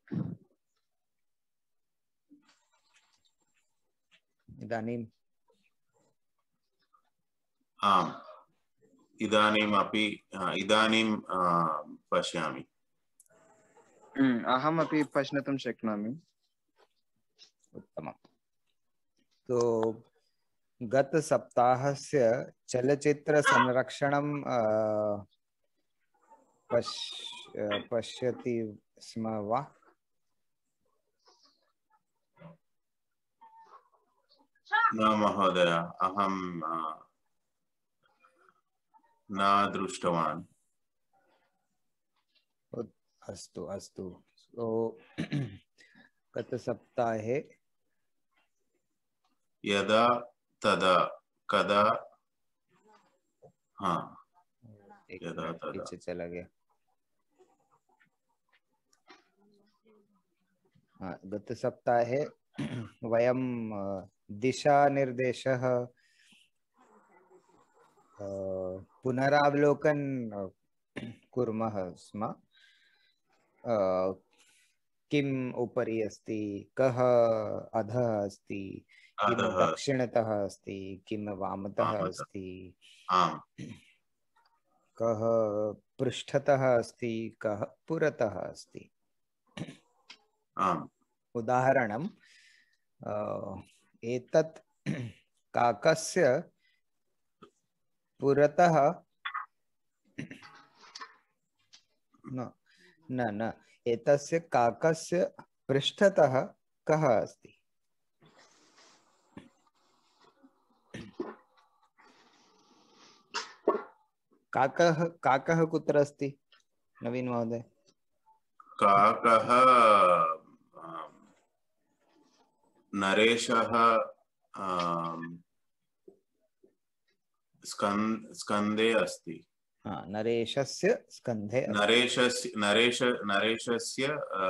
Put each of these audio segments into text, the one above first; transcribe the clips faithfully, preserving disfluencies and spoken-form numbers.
इदानीम् आम् इदानीम् अपि इदानीं पश्यामि। अहमपि पश्यितुं शक्नोमि। उत्तमम्। तो गत सप्ताहस्य चलचित्र संरक्षणं पश्य पश्यति स्म वा? न महोदय, अहं न दृष्टवान्। अस्तु अस्तु। सो गत सप्ताहे यदा तदा कदा हाँ यदा तदा पीछे चला गया। हाँ, गत सप्ताहे वयं दिशा निर्देशः पुनरावलोकन कुर्मः स्म। किम् उपरि अस्ति, कः अधः अस्ति, किं दक्षिणतः अस्ति, किं वामतः अस्ति, कः पृष्ठतः अस्ति, कः पुरतः अस्ति। उदाहरणम् एतत् काकस्य पुरतः न न न एतस्य काकस्य पृष्ठतः कः अस्ति? काकः काकः कुत्र अस्ति नवीन महोदय? काकः नरेशः स्कन्धे अस्ति। हाँ, नरेशस्य स्कन्धे नरेशस्य नरेश नरेशस्य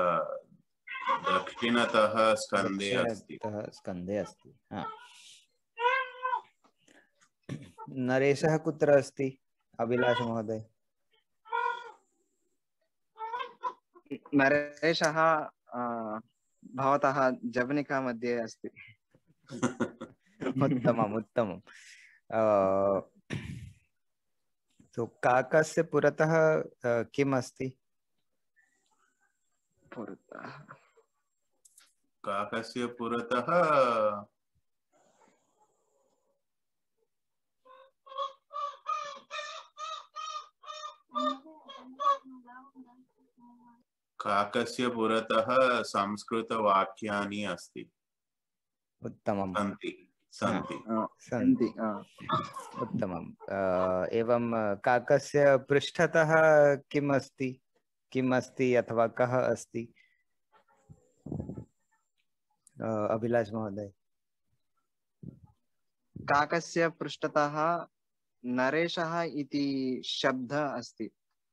दक्षिणतः स्कन्धे अस्ति। स्कन्धे अस्ति। हाँ, नरेशः कुत्र अस्ति अभिलाष महोदय? नरेशः भवतः जवनिका मध्ये अस्ति। उत्तमम् उत्तमम्। तो काकस्य पुरतः किम् अस्ति? पुरतः काकस्य पुरतः काकस्य पुरतः संस्कृतवाक्यानि अस्ति। उत्तमम्। सन्ति सन्ति सन्ति। उत्तमम्। एवं काकस्य पृष्ठतः किम् अस्ति, किम् अस्ति अथवा कः अस्ति? अभिलाष महोदय। काकस्य पृष्ठतः नरेशः इति शब्दः अस्ति।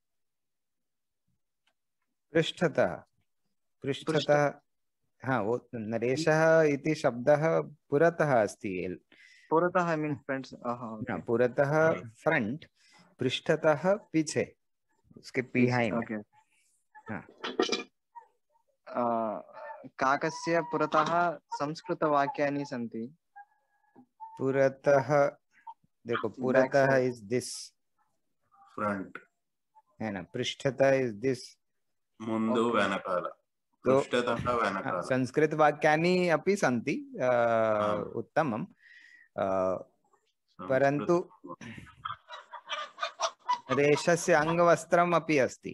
पृष्ठतः पृष्ठतः हाँ, वो नरेशः इति शब्दः पुरतः अस्ति। पुरतः मीन्स फ्रंट। पुरतः फ्रंट, पृष्ठतः पीछे, उसके बिहाइंड। हाँ, काकस्य पुरतः संस्कृतवाक्यानि सन्ति। पुरतः देखो, पुरतः इज दिस फ्रंट है ना, पृष्ठतः इज दिस मुंदु वेनकाल। तो संस्कृत वाक्यानि अपि सन्ति। उत्तमम्। परन्तु रेशस्य अंगवस्त्रम् अपि अस्ति।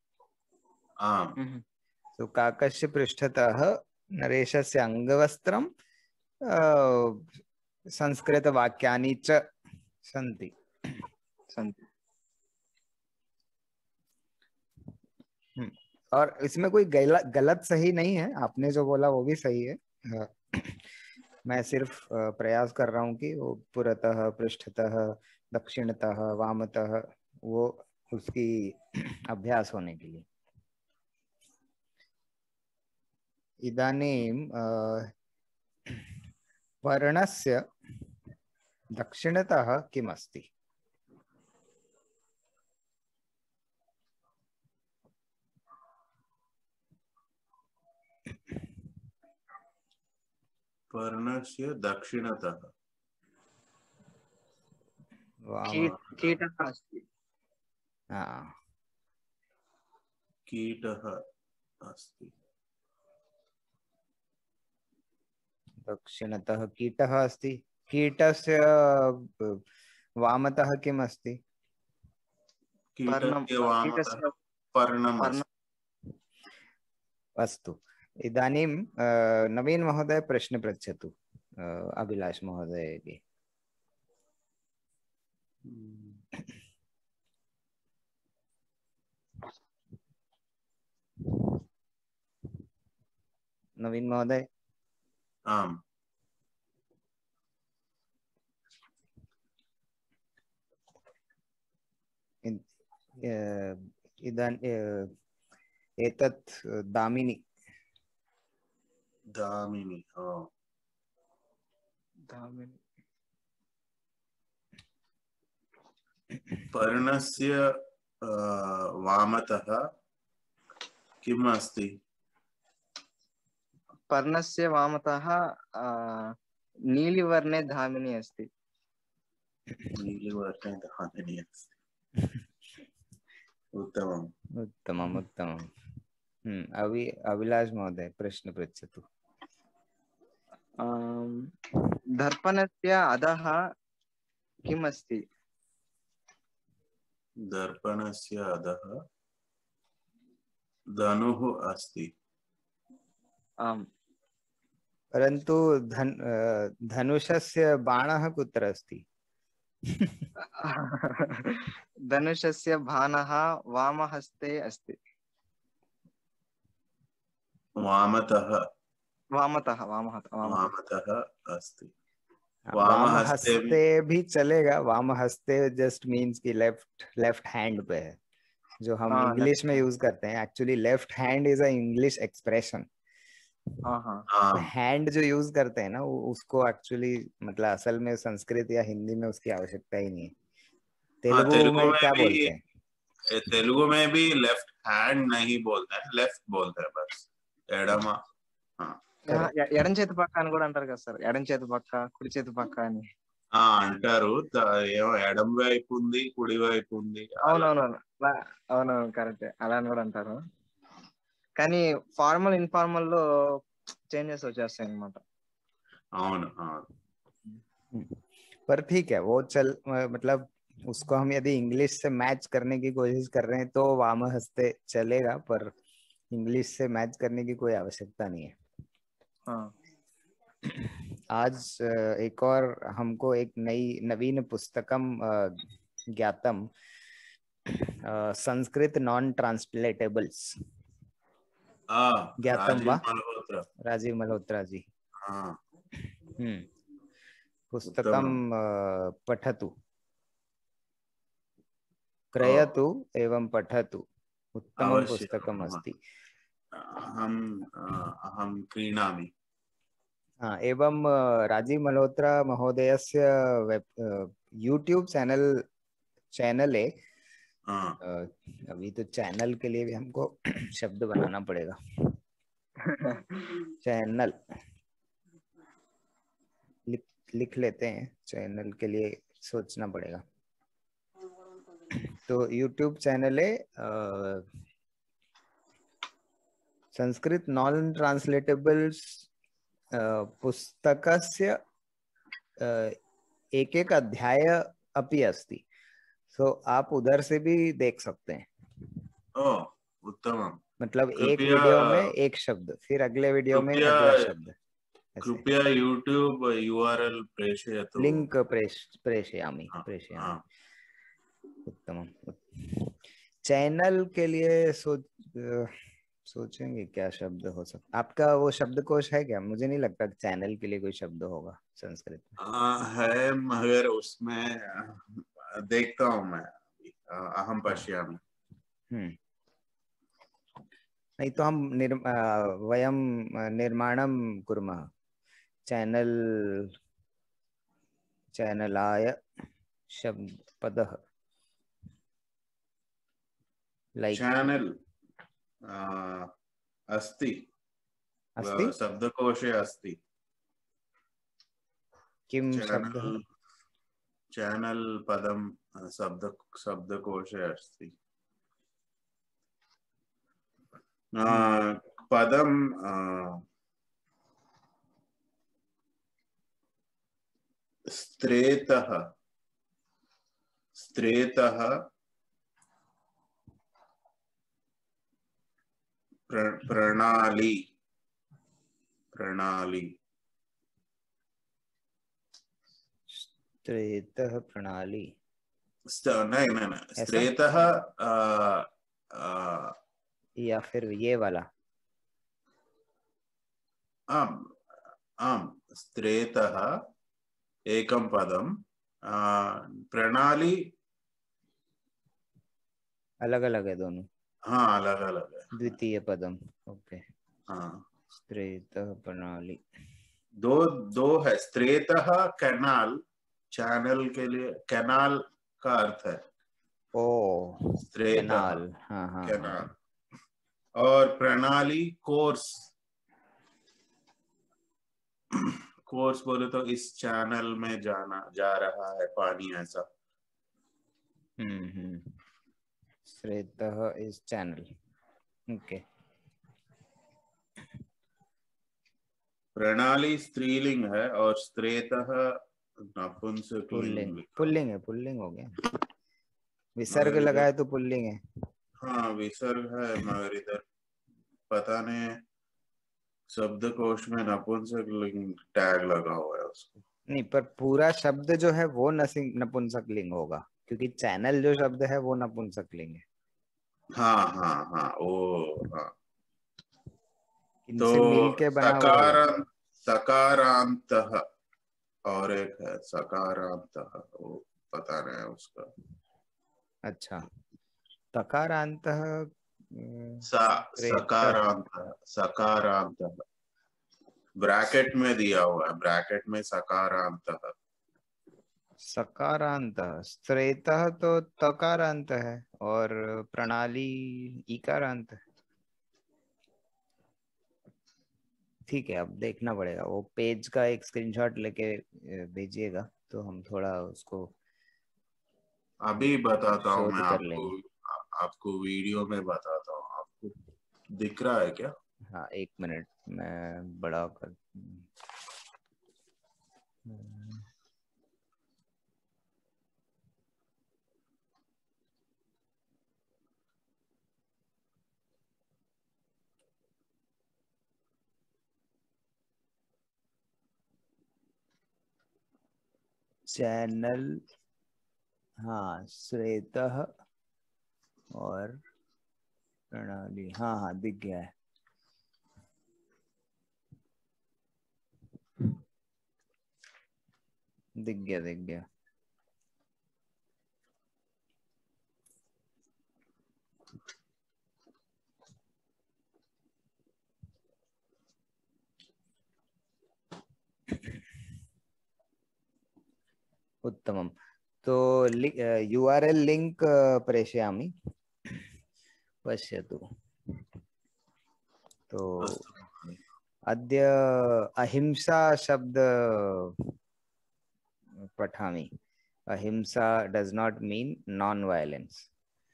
तो काकस्य पृष्ठतः नरेशस्य अंगवस्त्रं संस्कृतवाक्यानि च सन्ति सन्ति। और इसमें कोई गलत गलत सही नहीं है, आपने जो बोला वो भी सही है। मैं सिर्फ प्रयास कर रहा हूँ कि वो पुरतः, पृष्ठतः, दक्षिणतः, वामतः, वो उसकी अभ्यास होने के लिए। इदानीं वर्णस्य दक्षिणतः किम् अस्ति? पर्णस्य दक्षिणतः वाम कीट कीटः अस्ति। हाँ कीटः अस्ति। दक्षिणतः कीटः अस्ति। कीटस्य वामतः किम् अस्ति? पर्णं कीटस्य वामतः कीटस्य पर्णम् पर्णं अस्ति। अस्तु, इदानीं नवीन महोदय प्रश्न पृच्छतु अभिलाष महोदय। नवीन महोदय। आम्। इदानीं एतत् दामिनी दामिनी ओ दामिनी पर्णस्य वामतः किम् अस्ति? पर्णस्य वामतः नीलिवर्णे धामिनी अस्ति। नीलिवर्णे धामिनी अस्ति। उत्तमम् उत्तमम् उत्तमम्। हम्म अवि अभिलाष महोदय प्रश्न पृच्छतु। दर्पणस्य अधः किम् अस्ति? दर्पणस्य अधः धनुः अस्ति। आम्। परन्तु धन धनुषस्य बाणः कुत्र अस्ति? धनुषस्य बाणः वामहस्ते अस्ति। वामतः वामतः वामतः वामतः अस्ति। वामहस्ते भी चलेगा। वामहस्ते जस्ट मीन्स कि लेफ्ट लेफ्ट हैंड पे है, जो हम इंग्लिश में यूज करते हैं। Actually left hand is a English expression. Hand जो यूज करते हैं ना, उसको एक्चुअली मतलब असल में संस्कृत या हिंदी में उसकी आवश्यकता ही नहीं है। तेलुगु, हाँ, में, में क्या बोलते हैं? तेलुगु में भी लेफ्ट हैंड नहीं बोलते हैं, लेफ्ट बोलते हैं बस। एडमा ఎడం చేతి పక్క అని కూడా అంటారు కదా సార్, ఎడం చేతి పక్క కుడి చేతి పక్క అని అంటారు. ఏమో ఎడం వైపు ఉంది, కుడి వైపు ఉంది. అవునవును అవునవును కరెక్ట్, అలా అని కూడా అంటారు. కానీ ఫార్మల్ ఇన్ఫార్మల్ లో చేంజెస్ వచ్చేస్తాయి అన్నమాట. అవును पर ठीक है वो चल, मतलब उसको हम यदि इंग्लिश से मैच करने की कोशिश कर रहे हैं तो वामहस्ते चलेगा, पर इंग्लिश से मैच करने की कोई आवश्यकता नहीं है। हाँ। आज एक और हमको एक नई नवीन पुस्तकम ज्ञातम, संस्कृत नॉन ट्रांसलेटेबल्स ज्ञातम वा राजीव मल्होत्रा जी। हाँ। हम्म पुस्तकम पठतु, क्रयतु एवं पठतु। उत्तमं पुस्तकम् अस्ति। अहं अहं क्रीणामि। हाँ, एवं राजीव मल्होत्रा महोदयस्य यूट्यूब चैनल चैनले अभी तो चैनल के लिए भी हमको शब्द बनाना पड़ेगा। चैनल लिख लिख लेते हैं, चैनल के लिए सोचना पड़ेगा। तो यूट्यूब चैनल है संस्कृत नॉन ट्रांसलेटेबल्स पुस्तकस्य एक एक अध्याय अपि अस्ति। सो आप उधर से भी देख सकते हैं। ओह उत्तमम। मतलब एक वीडियो में एक शब्द, फिर अगले वीडियो में अगला शब्द। कृपया यूट्यूब यूआरएल प्रेषयतु। लिंक प्रेष प्रेषयामि प्रेषयामि। उत्तमम। चैनल के लिए सोच सोचेंगे क्या शब्द हो सकता। आपका वो शब्दकोश है क्या? मुझे नहीं लगता कि चैनल के लिए कोई शब्द होगा संस्कृत में। आ, है मगर उसमें देखता हूँ मैं, अहम पश्यामि। हम्म नहीं तो हम निर् वयं निर्माणं कुर्मः। चैनल चैनलाय शब्द पदः लाइक चैनल अस्ति अस्ति शब्दकोशे अस्ति। किम शब्द चैनल चैनल पदम शब्द शब्दकोशे अस्ति। पदम स्त्रेतः स्त्रेतः प्र, प्रणाली प्रणाली स्त्रेतः प्रणाली नहीं नहीं नहीं स्त्रेतः या फिर ये वाला आम आम स्त्रेतः एकम पदम प्रणाली अलग अलग है दोनों। हाँ अलग अलग है। द्वितीय पदम ओके। हाँ स्त्रेतः प्रणाली दो दो है। स्त्रेतः कैनाल चैनल के लिए कैनाल का अर्थ है। ओ कैनाल हाँ हाँ कैनाल और प्रणाली कोर्स कोर्स बोले तो इस चैनल में जाना जा रहा है पानी ऐसा। हम्म हम्म स्त्रेतः इस चैनल ओके। प्रणाली स्त्रीलिंग है और स्त्रेतः नपुंसकलिंग। पुल्लिंग पुल्लिंग है पुल्लिंग हो गया। विसर्ग लगाए तो पुल्लिंग है। हाँ विसर्ग है मगर इधर पता नहीं शब्दकोश में नपुंसकलिंग टैग लगा हुआ है उसको। नहीं पर पूरा शब्द जो है वो नपुंसकलिंग होगा क्योंकि चैनल जो शब्द है वो नपुंसकलिंग है। हाँ हाँ हाँ वो हाँ इनसे मिल के बना हुआ है। सकारांतः और एक है सकारांतः वो पता नहीं उसका। अच्छा तकारांतः सकारांतः सकारांतः ब्रैकेट में दिया हुआ है। ब्रैकेट में सकारांतः सकारांतः स्त्रेतः तो तकारांत है और प्रणाली इकारांत है। ठीक है अब देखना पड़ेगा। वो पेज का एक स्क्रीनशॉट लेके भेजिएगा तो हम थोड़ा उसको अभी बताता हूँ मैं कर आपको लेंगे। आपको वीडियो में बताता हूँ। आपको दिख रहा है क्या? हाँ एक मिनट मैं बड़ा कर चैनल हाँ श्वेतः और प्रणाली हाँ हाँ दिख गया है। दिख गया दिख गया। उत्तमम। तो यू आर एल लिंक प्रेषयामि पश्यतु। तो अद्य अहिंसा शब्द पठामि। अहिंसा does not mean non violence.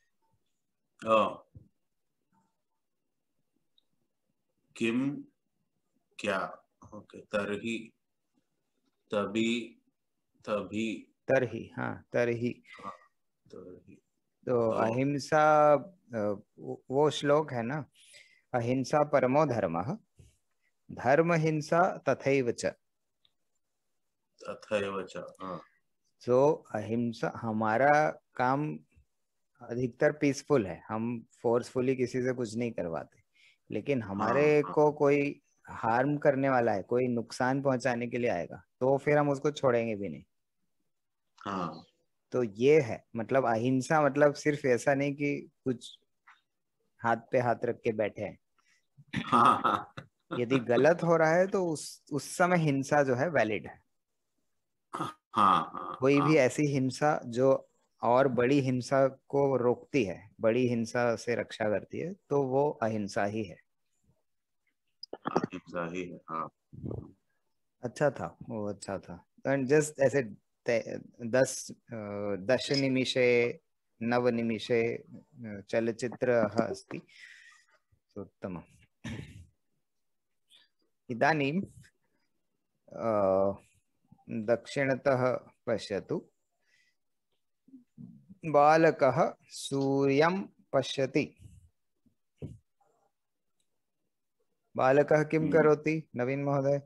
किम क्या ओके तरही तभी तभी तरही हाँ तरही हाँ, तरही तो अहिंसा वो श्लोक है ना। अहिंसा परमो धर्मः धर्म हिंसा तथैव च तथैव च। हाँ तो अहिंसा हमारा काम अधिकतर पीसफुल है। हम फोर्सफुली किसी से कुछ नहीं करवाते लेकिन हमारे हाँ, हाँ, को कोई हार्म करने वाला है कोई नुकसान पहुंचाने के लिए आएगा तो फिर हम उसको छोड़ेंगे भी नहीं। हाँ तो ये है मतलब अहिंसा मतलब सिर्फ ऐसा नहीं कि कुछ हाथ पे हाथ रख के बैठे हैं। हाँ, हाँ, यदि गलत हो रहा है तो उस उस समय हिंसा जो है वैलिड है। हाँ, हाँ, कोई हाँ, भी ऐसी हिंसा जो और बड़ी हिंसा को रोकती है बड़ी हिंसा से रक्षा करती है तो वो अहिंसा ही है। अहिंसा ही है। हाँ अच्छा था वो, अच्छा था। एंड जस्ट ऐसे ते- दस अ, दश निमिषे नव निमिषे अ, चलचित्रः अस्ति, उत्तमम्। इदानीं अ, दक्षिणतः पश्यतु। बालकः सूर्यं पश्यति। बालकः किं करोति नवीन महोदय?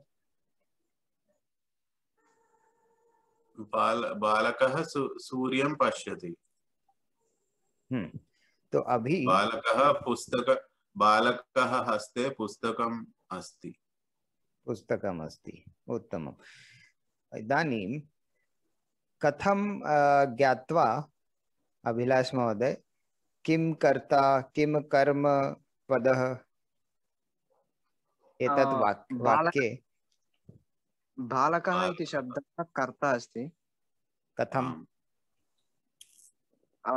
बाल बालकः सू, सूर्यं पश्यति। हम्म तो अभी बालकः पुस्तक बालकः हस्ते पुस्तकम् अस्ति। पुस्तकम् अस्ति, उत्तमम्। इदानीं कथं अ, ज्ञात्वा अभिलाष महोदय किं कर्ता किं कर्म पदः एतत् वाक् बालक वाक्ये बालकः इति बालकः शब्दः कर्ता अस्ति। कथं? आम्। आ,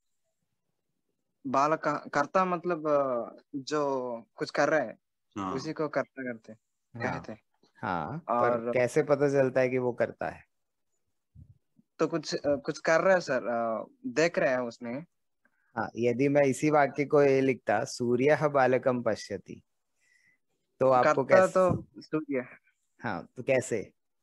बालक कर्ता मतलब अ, जो कुछ कर रहा है हाँ उसी को कर्ता करते हाँ कहते हैं। हाँ, पर और कैसे पता चलता है कि वो करता है? तो कुछ अ, कुछ कर रहा है सर, अ, देख रहे हैं उसने। हाँ, यदि मैं इसी वाक्य को ये लिखता सूर्यः बालकं पश्यति, तो आपको कर्ता तो कैसे? सूर्य। हाँ, तो कैसे?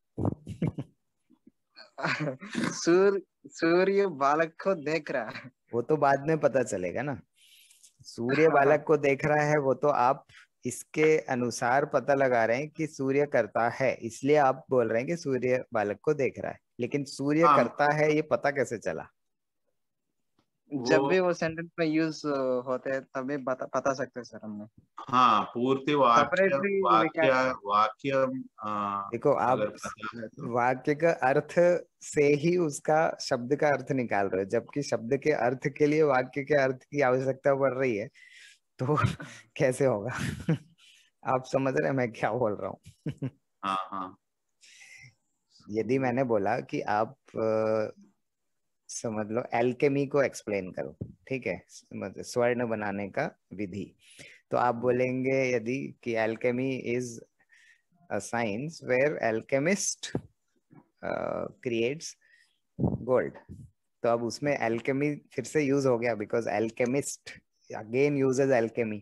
सूर्य सूर्य बालक को देख रहा है। वो तो बाद में पता चलेगा ना। सूर्य बालक को देख रहा है, वो तो आप इसके अनुसार पता लगा रहे हैं कि सूर्य करता है, इसलिए आप बोल रहे हैं कि सूर्य बालक को देख रहा है। लेकिन सूर्य हाँ, करता है ये पता कैसे चला? जब वो भी वो सेंटेंस में यूज होते हैं तभी बता पता सकते हैं सर हमने। हाँ पूर्ति वाक्य सेपरेटली वी वाक्य कैन। वाक्य आ, देखो, आप अगर पता है तो वाक्य का अर्थ से ही उसका शब्द का अर्थ निकाल रहे हो, जबकि शब्द के अर्थ के लिए वाक्य के अर्थ की आवश्यकता पड़ रही है, तो कैसे होगा? आप समझ रहे हैं मैं क्या बोल रहा हूँ? हाँ हाँ यदि मैंने बोला कि आप अ, समझ लो एल्केमी को एक्सप्लेन करो, ठीक है, मतलब स्वर्ण बनाने का विधि, तो आप बोलेंगे यदि कि alchemy is a science where alchemist creates gold. तो अब उसमें एल्केमी फिर से यूज हो गया, because alchemist again uses alchemy,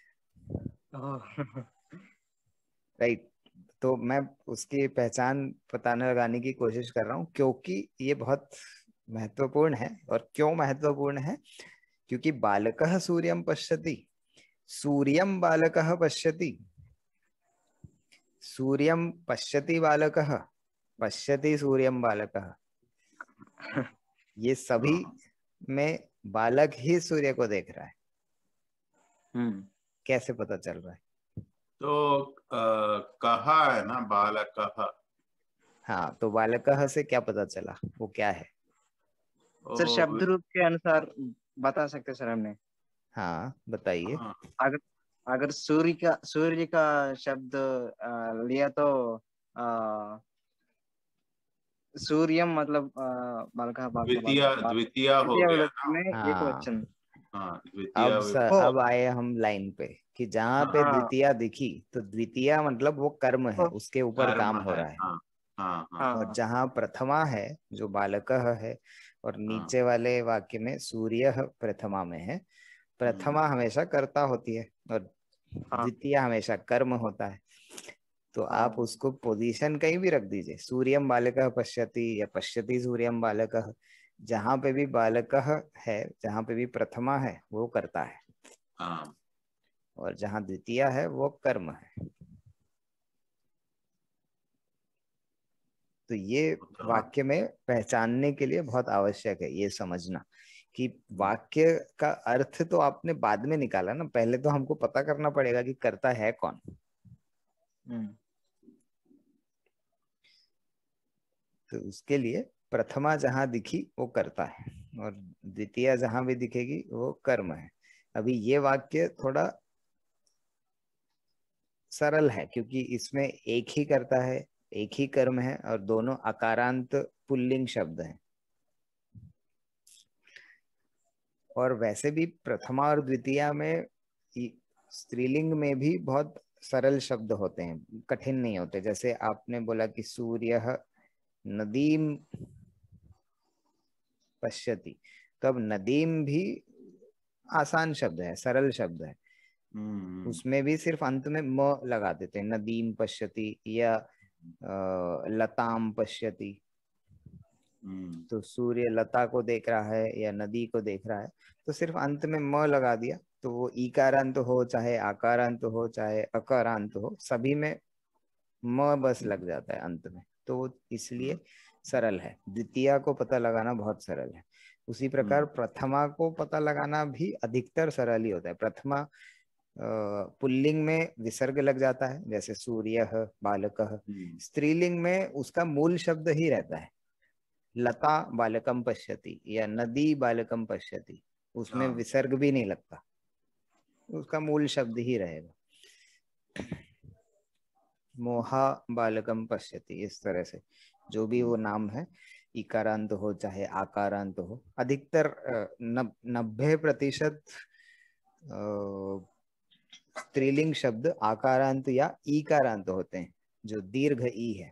right? तो मैं उसकी पहचान पताने लगाने की कोशिश कर रहा हूँ, क्योंकि ये बहुत महत्वपूर्ण है। और क्यों महत्वपूर्ण है? क्योंकि बालकः सूर्यं पश्यति, सूर्यं बालकः पश्यति, सूर्यं पश्यति बालकः, पश्यति सूर्यं बालकः, ये सभी हाँ। में बालक ही सूर्य को देख रहा है। हम्म कैसे पता चल रहा है? तो आ, कहा है ना बालकः। हाँ, तो बालकः से क्या पता चला, वो क्या है? सर ओ, शब्द रूप के अनुसार बता सकते हैं सर हमने। हाँ, बताइए। हाँ अगर अगर सूर्य का सूर्य का शब्द अ, लिया तो अ, सूर्यम मतलब अ, बालका बालका द्वितीय बालका बाल द्वितीय हो द्वितीय गया विभक्ति ना। में एक हाँ, वचन। हाँ द्वितीय अब स, विभक्ति। ओ अब आए हम लाइन पे कि जहां पे हाँ द्वितीया दिखी, तो द्वितीया मतलब वो कर्म है, ओ, उसके ऊपर कर्म काम हो है। रहा है। हाँ हाँ हाँ और हाँ जहां प्रथमा है, जो बालकः है, और हाँ। नीचे वाले वाक्य में सूर्य प्रथमा में है, हम्म, प्रथमा हमेशा कर्ता होती है और हाँ द्वितीय हमेशा कर्म होता है। तो आप हाँ उसको पोजीशन कहीं भी रख दीजिए, सूर्यम बालकः पश्यति या पश्यति सूर्यम बालकः, जहां पे भी बालकः है, जहां पे भी प्रथमा है, वो करता है, हाँ और जहां द्वितीय है वो कर्म है। तो ये उत्तम। वाक्य में पहचानने के लिए बहुत आवश्यक है ये समझना कि वाक्य का अर्थ तो आपने बाद में निकाला ना, पहले तो हमको पता करना पड़ेगा कि कर्ता है कौन। हम्म तो उसके लिए प्रथमा जहां दिखी वो कर्ता है, और द्वितीय जहां भी दिखेगी वो कर्म है। अभी ये वाक्य थोड़ा सरल है, क्योंकि इसमें एक ही कर्ता है, एक ही कर्म है, और दोनों अकारांत पुल्लिंग शब्द हैं। और वैसे भी प्रथमा और द्वितीया में इ- स्त्रीलिंग में भी बहुत सरल शब्द होते हैं, कठिन नहीं होते। जैसे आपने बोला कि सूर्य नदीम पश्यति, तो अब नदीम भी आसान शब्द है, सरल शब्द है, उसमें भी सिर्फ अंत में म लगा देते हैं, नदीम पश्यति या आ, लताम पश्यति। तो सूर्य लता को देख रहा है या नदी को देख रहा है, तो सिर्फ अंत में म लगा दिया, तो वो ईकारांत हो चाहे आकारांत हो चाहे अकारांत हो, सभी में म बस लग जाता है अंत में, तो इसलिए सरल है। द्वितीया को पता लगाना बहुत सरल है। उसी प्रकार प्रथमा को पता लगाना भी अधिकतर सरल ही होता है। प्रथमा पुल्लिंग में विसर्ग लग जाता है, जैसे सूर्यः बालकः। स्त्रीलिंग में उसका मूल शब्द ही रहता है, लता बालकम पश्यति या नदी बालकम पश्यति, उसमें विसर्ग भी नहीं लगता, उसका मूल शब्द ही रहेगा। मोहा बालकम पश्यति, इस तरह से जो भी वो नाम है, इकारांत हो चाहे आकारांत हो, अधिकतर नब्बे प्रतिशत स्त्रीलिंग शब्द आकारांत या ईकारांत होते हैं, जो दीर्घ ई है।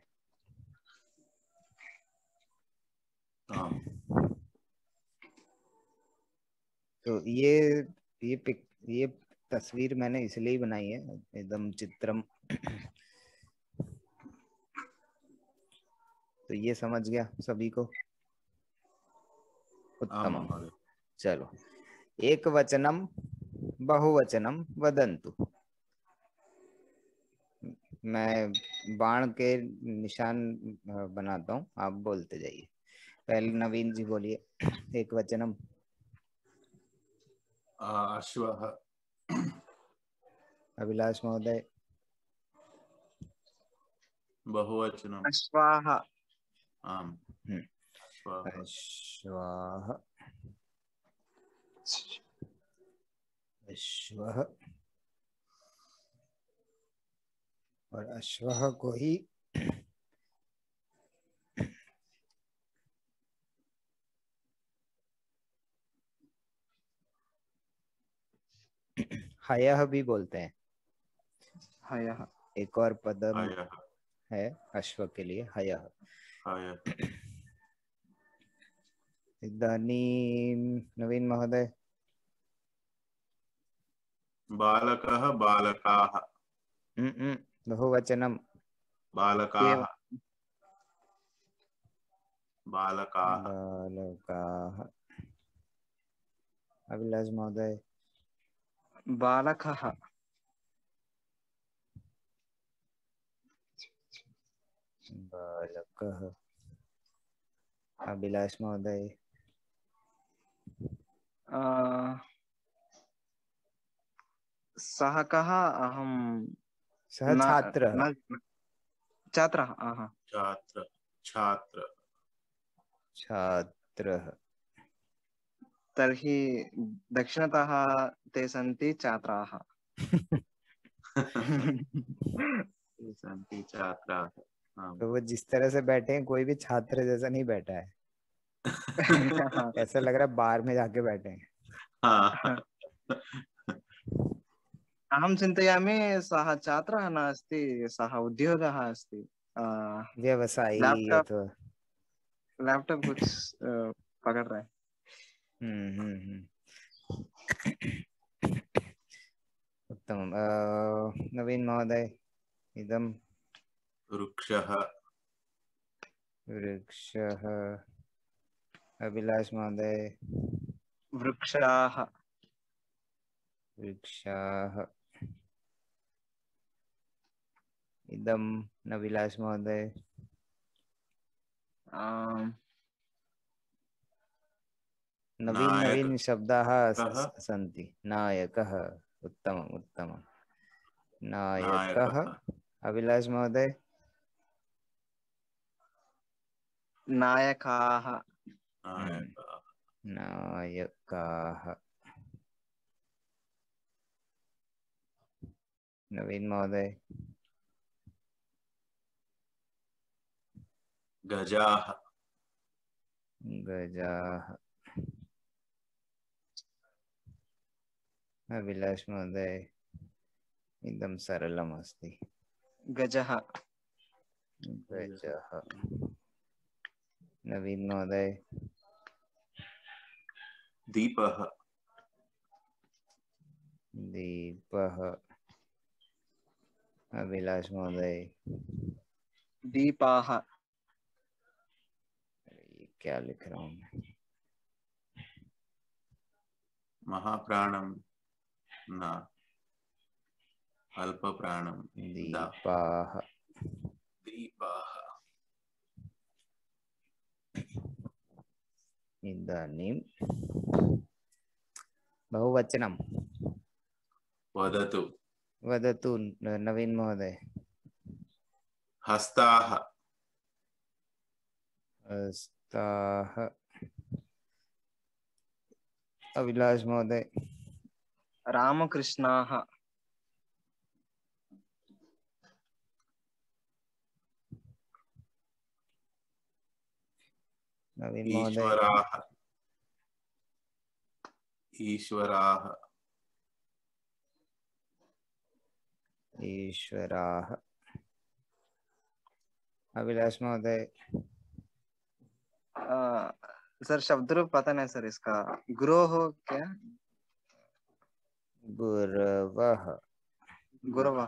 तो ये ये पिक ये तस्वीर मैंने इसलिए बनाई है, एकदम चित्रम। तो ये समझ गया सभी को? उत्तम। चलो, एक वचनम बहुवचनम वदन्तु। मैं बाण के निशान बनाता हूँ, आप बोलते जाइए। पहले नवीन जी बोलिए, एक वचनम। अश्वः। अभिलाष महोदय। बहुवचनम। अश्वाः। आम। अश्वाः। अश्वः। और अश्वः को ही हयः भी बोलते हैं। हयः एक और पदम है अश्व के लिए, हयः। इदानीं नवीन महोदय। बालकः बालकाः। बहुवचनम। बालकाः। बालकाः। बालकाः। अभिलाष महोदय। बालकः। बालकः। अभिलाष महोदय। सः कः? अहं सः छात्रः। छात्रः। छात्र छात्र छात्रः। तर्हि दक्षिणतः ते सन्ति छात्राः। सन्ति छात्राः। तो वो जिस तरह से बैठे हैं, कोई भी छात्र जैसा नहीं बैठा है। ऐसा लग रहा है बार में जाके बैठे हैं। अहं चिन्तयामि सः छात्रः नास्ति, सः उद्योगः अस्ति। व्यवसायी लैपटॉप लैपटॉप कुछ पकड़ रहा है। हम्म हम्म उत्तम। नवीन महोदय। इदम वृक्षः। वृक्षः। अभिलाष महोदय। वृक्षाः। वृक्षाः। इदम नविलाष महोदय। नवीन नवीन शब्दाः सन्ति। नायकः। उत्तमम् उत्तमम्। नायकः। अभिलाष महोदय। नायकाः। नायकाः। नवीन महोदय। गजाः। गजाः। अभिलाष महोदय। इदं सरलम् अस्ति। गजः गजः। नवीन महोदय। दीपः दीपः। अभिलाष महोदय। दीपाः। क्या लिख रहा हूँ मैं? महाप्राणम न अल्प प्राणम। दीपाः। दीपाः। इदानीं बहुवचनं वदतु। वदतु नवीन महोदय। हस्ताः। हस्ताः। अभिलाष महोदय। रामकृष्णाः। नवीन महोदय। ईश्वराः। ईश्वराः। ईश्वराः। अभिलाष महोदय। सर शब्द रूप पता नहीं सर इसका। गुरोः क्या? गुरवः। गुरवः।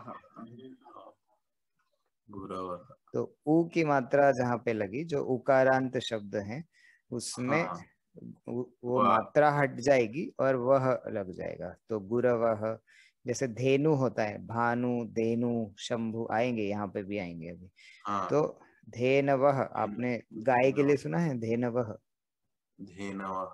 गुरवः। तो ऊ की मात्रा जहाँ पे लगी, जो उकारांत शब्द है उसमें हाँ। वो मात्रा हट जाएगी और वह लग जाएगा। तो गुरवः। जैसे धेनु होता है, भानु, धेनु, शंभु आएंगे, यहाँ पे भी आएंगे अभी। हाँ। तो धेनवः, आपने गाय के लिए सुना है? धेनवः। धेनवः।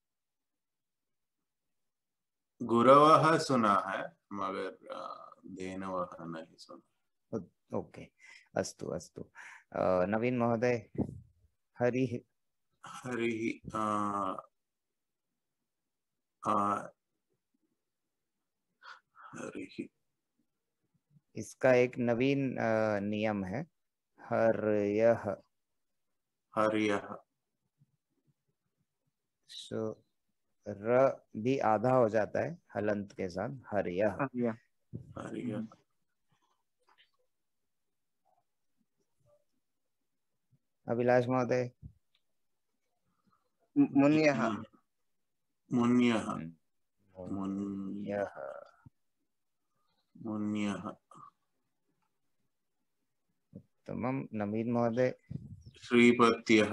गुरवः सुना है मगर धेनवः नहीं सुना। ओके, अस्तु अस्तु। नवीन महोदय। हरि। हरि। हरि। इसका एक नवीन नियम है, हर्यः। हर्यः। सो र भी आधा हो जाता है हलंत के साथ, हर्यः। हर्यः। अभिलाष महोदय। मुन्यः। मुन्यः। मुन्यः। मुन्यः। उत्तमं। नवीन महोदय। श्रीपत्यः।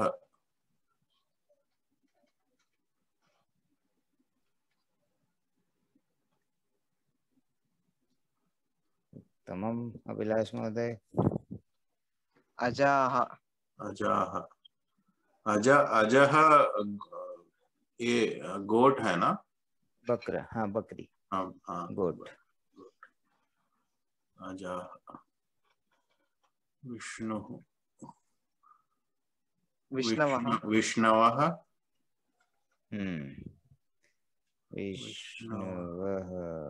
उत्तमं। अभिलाष महोदय। अजाः। अजाः। अज अजः ये गोट है ना? बकर। हाँ, बकरी। हाँ हाँ। गोट। अजाः। विष्णुः। विष्णवः। विष्णवः। हम्म। विष्णवः।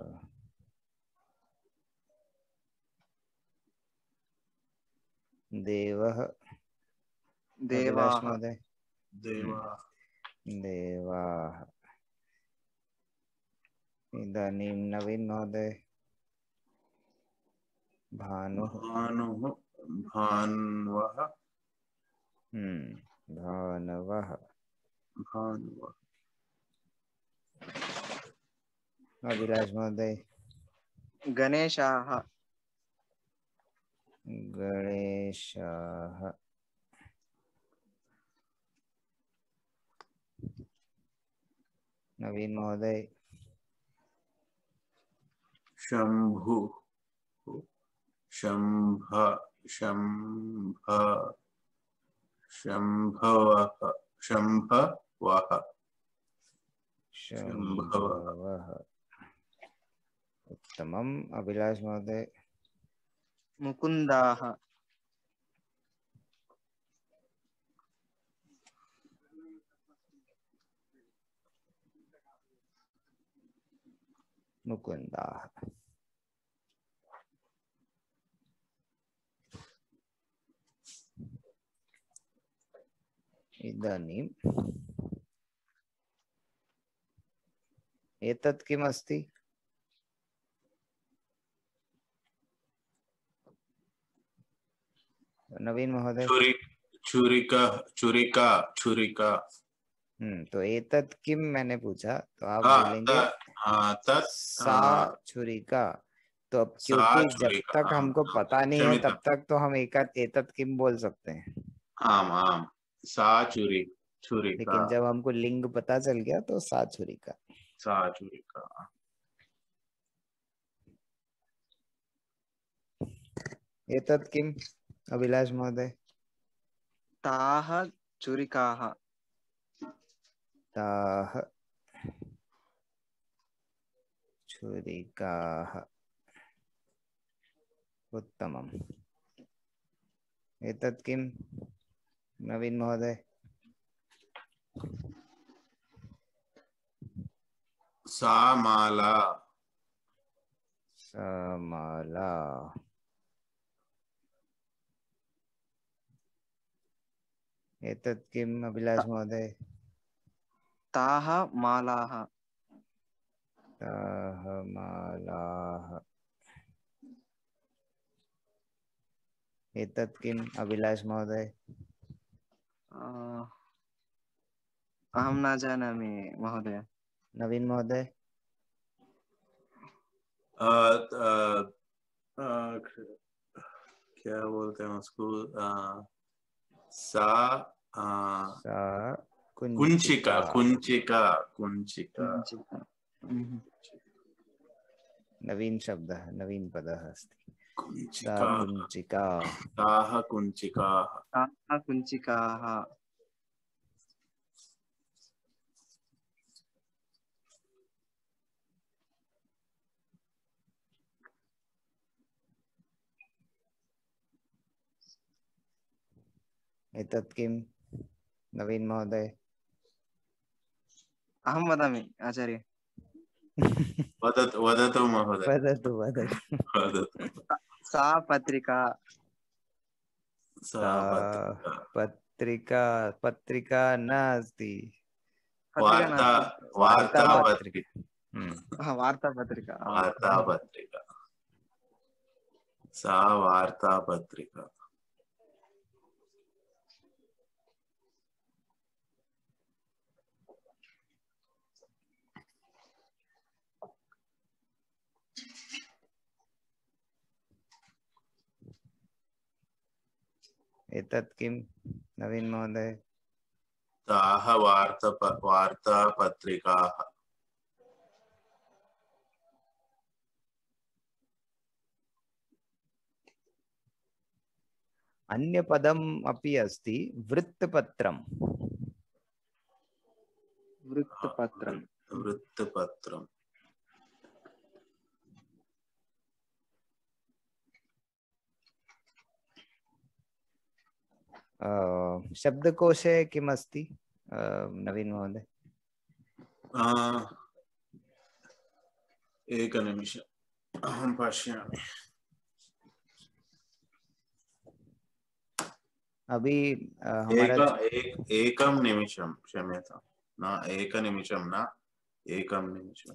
देवः। देवाः। देवाः। देवाः। इदानीं नवीन महोदय। भानुः। भानुः। भान्वः। हम्म। भानवः। भान्वः। अभिलाष महोदय। गणेशाः। गणेशाः। नवीन महोदय। शंभु। शंभ। शंभ। शंभवः। शंभवः। शंभवः। उत्तमम्। अभिलाष महोदय। मुकुन्दाः। मुकुन्दाः। इदानीं एतत् किम् अस्ति? नवीन महोदय। छुरी छुरिका छुरिका छुरिका। हम्म तो एतत् किम मैंने पूछा तो आप हाँ, बोलेंगे हाँ, तत् सा छुरिका। तो अब सा क्योंकि जब छुरिका, तक हाँ, हमको पता नहीं है क्षम्यतां। तब तक तो हम एक एतत् किम बोल सकते हैं, आम आम सा छुरी छुरिका लेकिन जब हमको लिंग पता चल गया तो सा छुरिका। सा छुरिका। एतत् किम अभिलाष महोदय। ताः छुरिकाः। ताः छुरिकाः, उत्तमम्। एतत् किम नवीन महोदय। सा माला सा माला। एतत् किम अभिलाष महोदय। ताः मालाः। ताः मालाः। एतत् किम अभिलाष महोदय। अहं न जानामि महोदय। नवीन महोदय। अ, अ, अ, क्या बोलते हैं उसको, अ, सा अ, सा कुंचिका कुंचिका। कुंचिका कुंचिका नवीन शब्दः, नवीन पदः अस्ति। सा कुंचिका कुंचिका। ताः कुंचिकाः। ताः कुञ्चिकाः। एतत् किम नवीन महोदय। अहं वदामि आचार्य। वदतु वदतु महोदय। वदतु वदतु। वदतु। सा पत्रिका। सा पत्रिका पत्रिका पत्रिका नास्ति। पत्रिका वार्ता नास्ति। वार्ता वार्तापत्रिका पत्रिका। हाँ, वार्तापत्रिका। वार्तापत्रिका सा वार्तापत्रिका। एतत् किम नवीन महोदय। ताः वार्ताप वार्तापत्रिकाः। अन्य पदम् अपि अस्ति, वृत्तपत्रम्। वृत्तपत्रम्। वृत्तपत्रम्। शब्दकोशे किम् अस्ति नवीन महोदय। एकनिमिषम् अहं पश्यामि। अभी हमारा एक, एक, एकं निमिषं क्षम्यतां, न एकनिमिषं न एकं निमिषम्।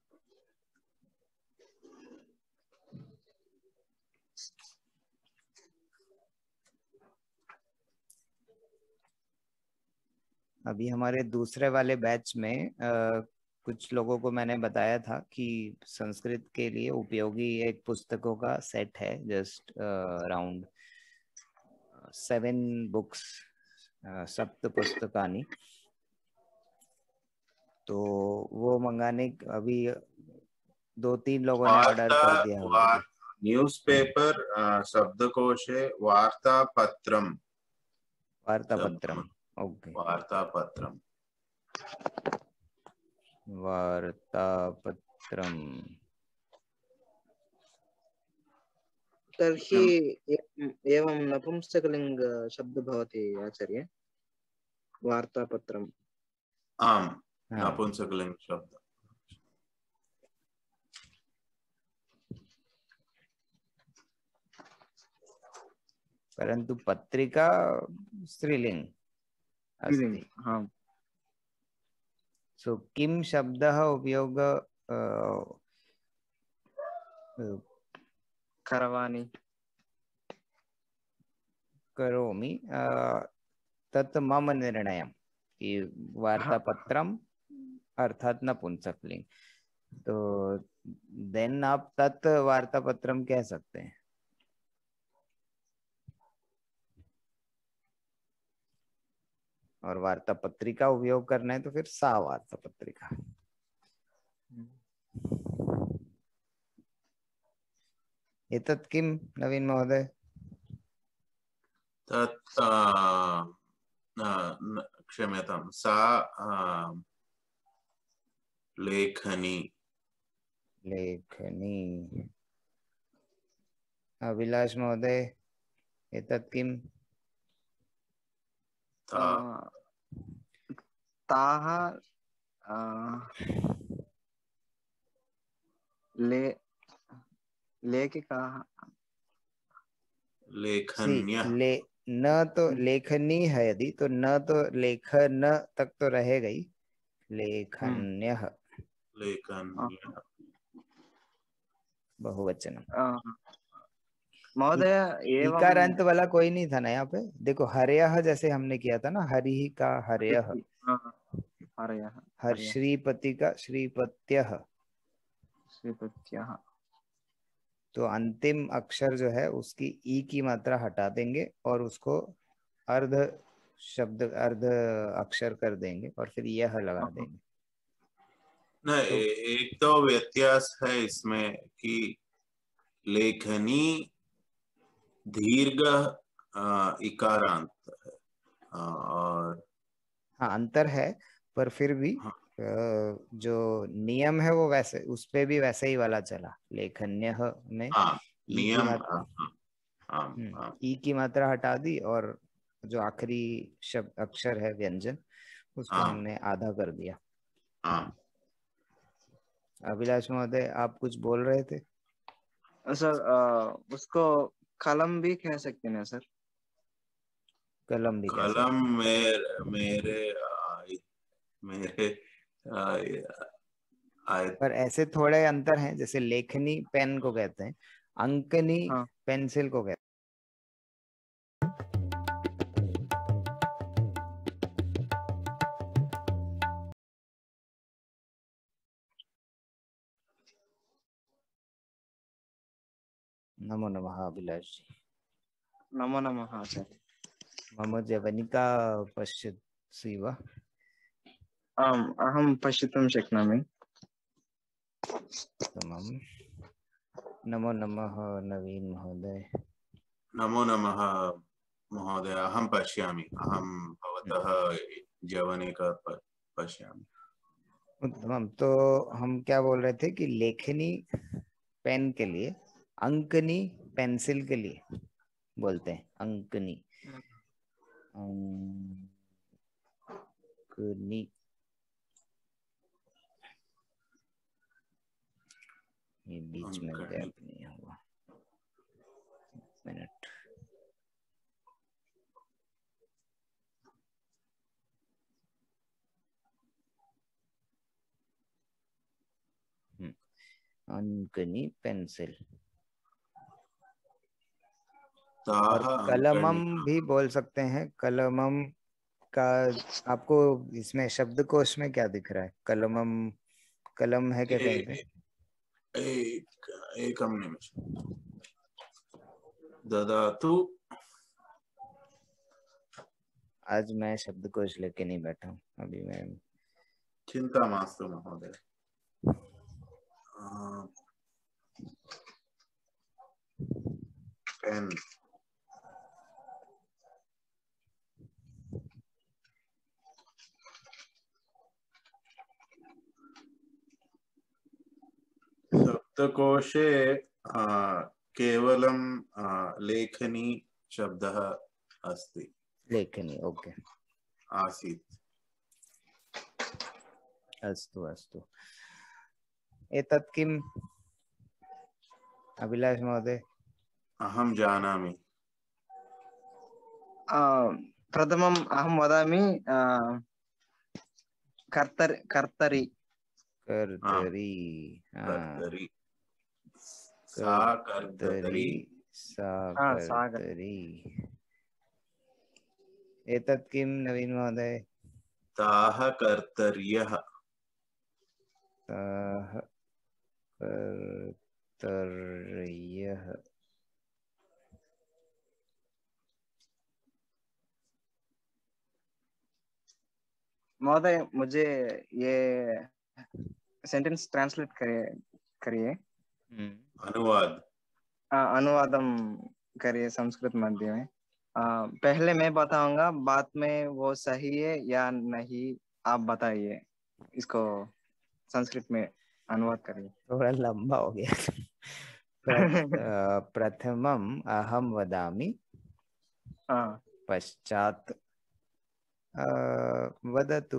अभी हमारे दूसरे वाले बैच में आ, कुछ लोगों को मैंने बताया था कि संस्कृत के लिए उपयोगी एक पुस्तकों का सेट है, जस्ट अराउंड सेवन बुक्स, सप्त पुस्तकानि। तो वो मंगाने अभी दो तीन लोगों ने ऑर्डर कर दिया ऑलरेडी। न्यूज़पेपर शब्दकोशे वार्तापत्रम्। वार्तापत्रम्। ओके। वार्तापत्रम्। वार्तापत्रम्। तर्हि एवं नपुंसकलिंग शब्द भवति आचार्य, वार्तापत्रम्। आम्, नपुंसकलिंग शब्द। परंतु पत्रिका स्त्रीलिंग अस्ति। हाँ। सो किम शब्दः उपयोग करवाणी। करोमि तत् मम निर्णयम कि वार्तापत्रम अर्थात नपुंसकलिंग, तो देन आप तत् वार्तापत्रम कह सकते हैं। और वार्ता पत्रिका उपयोग करना है तो फिर सा वार्ता पत्रिका। एतत् किम नवीन महोदय? तत् क्षम्यतां, सा लेखनी। लेखनी। अभिलाष महोदय, एतत् किम? ताः ले लेखिकाः। लेखन्यः। ले न तो लेखनी है, यदि तो न तो लेखन तक तो रहेगा ही, लेखन्यः। लेखन्यः बहुवचन। महोदय एवं इकारांत वाला कोई नहीं था ना यहाँ पे। देखो हर्यः जैसे हमने किया था ना, हरि का हर्यः, हर्यः, हर श्रीपति का श्रीपत्यः, श्रीपत्यः। तो अंतिम अक्षर जो है उसकी ई की मात्रा हटा देंगे और उसको अर्ध शब्द अर्ध अक्षर कर देंगे और फिर यह लगा देंगे। न, तो एक तो व्यत्यास है इसमें कि लेखनी दीर्घ इकारांत है और हाँ अंतर है, पर फिर भी हाँ, जो नियम है वो वैसे, उस पे भी वैसे ही वाला चला। लेखन्य में हाँ, ई नियम, की मात्रा हाँ, हाँ, ई की मात्रा हटा दी और जो आखिरी शब्द अक्षर है व्यंजन उसको हाँ, हमने आधा कर दिया। हाँ। अभिलाष महोदय आप कुछ बोल रहे थे? सर आ, उसको कलम भी कह सकते हैं सर। कलम भी कह सकते कलम मेरे मेरे मेरे आए, पर ऐसे थोड़े अंतर हैं, जैसे लेखनी पेन को कहते हैं, अंकनी हाँ, पेंसिल को कहते हैं। नमो नमः अभिलाष जी। नमो नमः आचार्य। मम जवनिका पश्यसि वा? आम्, अहं पश्यितुं शक्नोमि। नमो नमः नवीन महोदय। नमो नमः महोदय, अहं पश्यामि, अहं भवतः जवनिका पश्यामि। उत्तमम। तो हम क्या बोल रहे थे कि लेखनी पेन के लिए, अंकनी पेंसिल के लिए बोलते हैं, अंकनी अंकनी। ये बीच में गैप नहीं हुआ, मिनट। अंकनी पेंसिल और कलमम भी बोल सकते हैं। कलमम का आपको इसमें शब्दकोश में क्या दिख रहा है? कलमम कलम है क्या कहीं पे? एक एकम निमिषम् ददातु। आज मैं शब्दकोश लेके नहीं बैठा हूँ अभी। मैं चिंता मास्तु महोदय। पेन शब्दकोशे केवलं लेखनी शब्दः अस्ति। लेखनी, ओके, आसीत्। अस्तु अस्तु। एतत् किम् अभिलाष महोदय? अहं जानामि। प्रथमम् अहं वदामि, कर्तरि कर्तरि कर्तरी कर्तरि सा कर्तरि सा कर्तरी। एतत् किं नवीन महोदय? ताः कर्तर्यः। ताः कर्तर्यः। महोदय मुझे ये सेंटेंस ट्रांसलेट करिए करिए अनुवाद अनुवादम करिए संस्कृत मध्य में। आ, पहले मैं बताऊंगा, बाद में वो सही है या नहीं आप बताइए। इसको संस्कृत में अनुवाद करिए। थोड़ा लंबा हो गया। प्रथमम अहम वदामि, पश्चात वदतु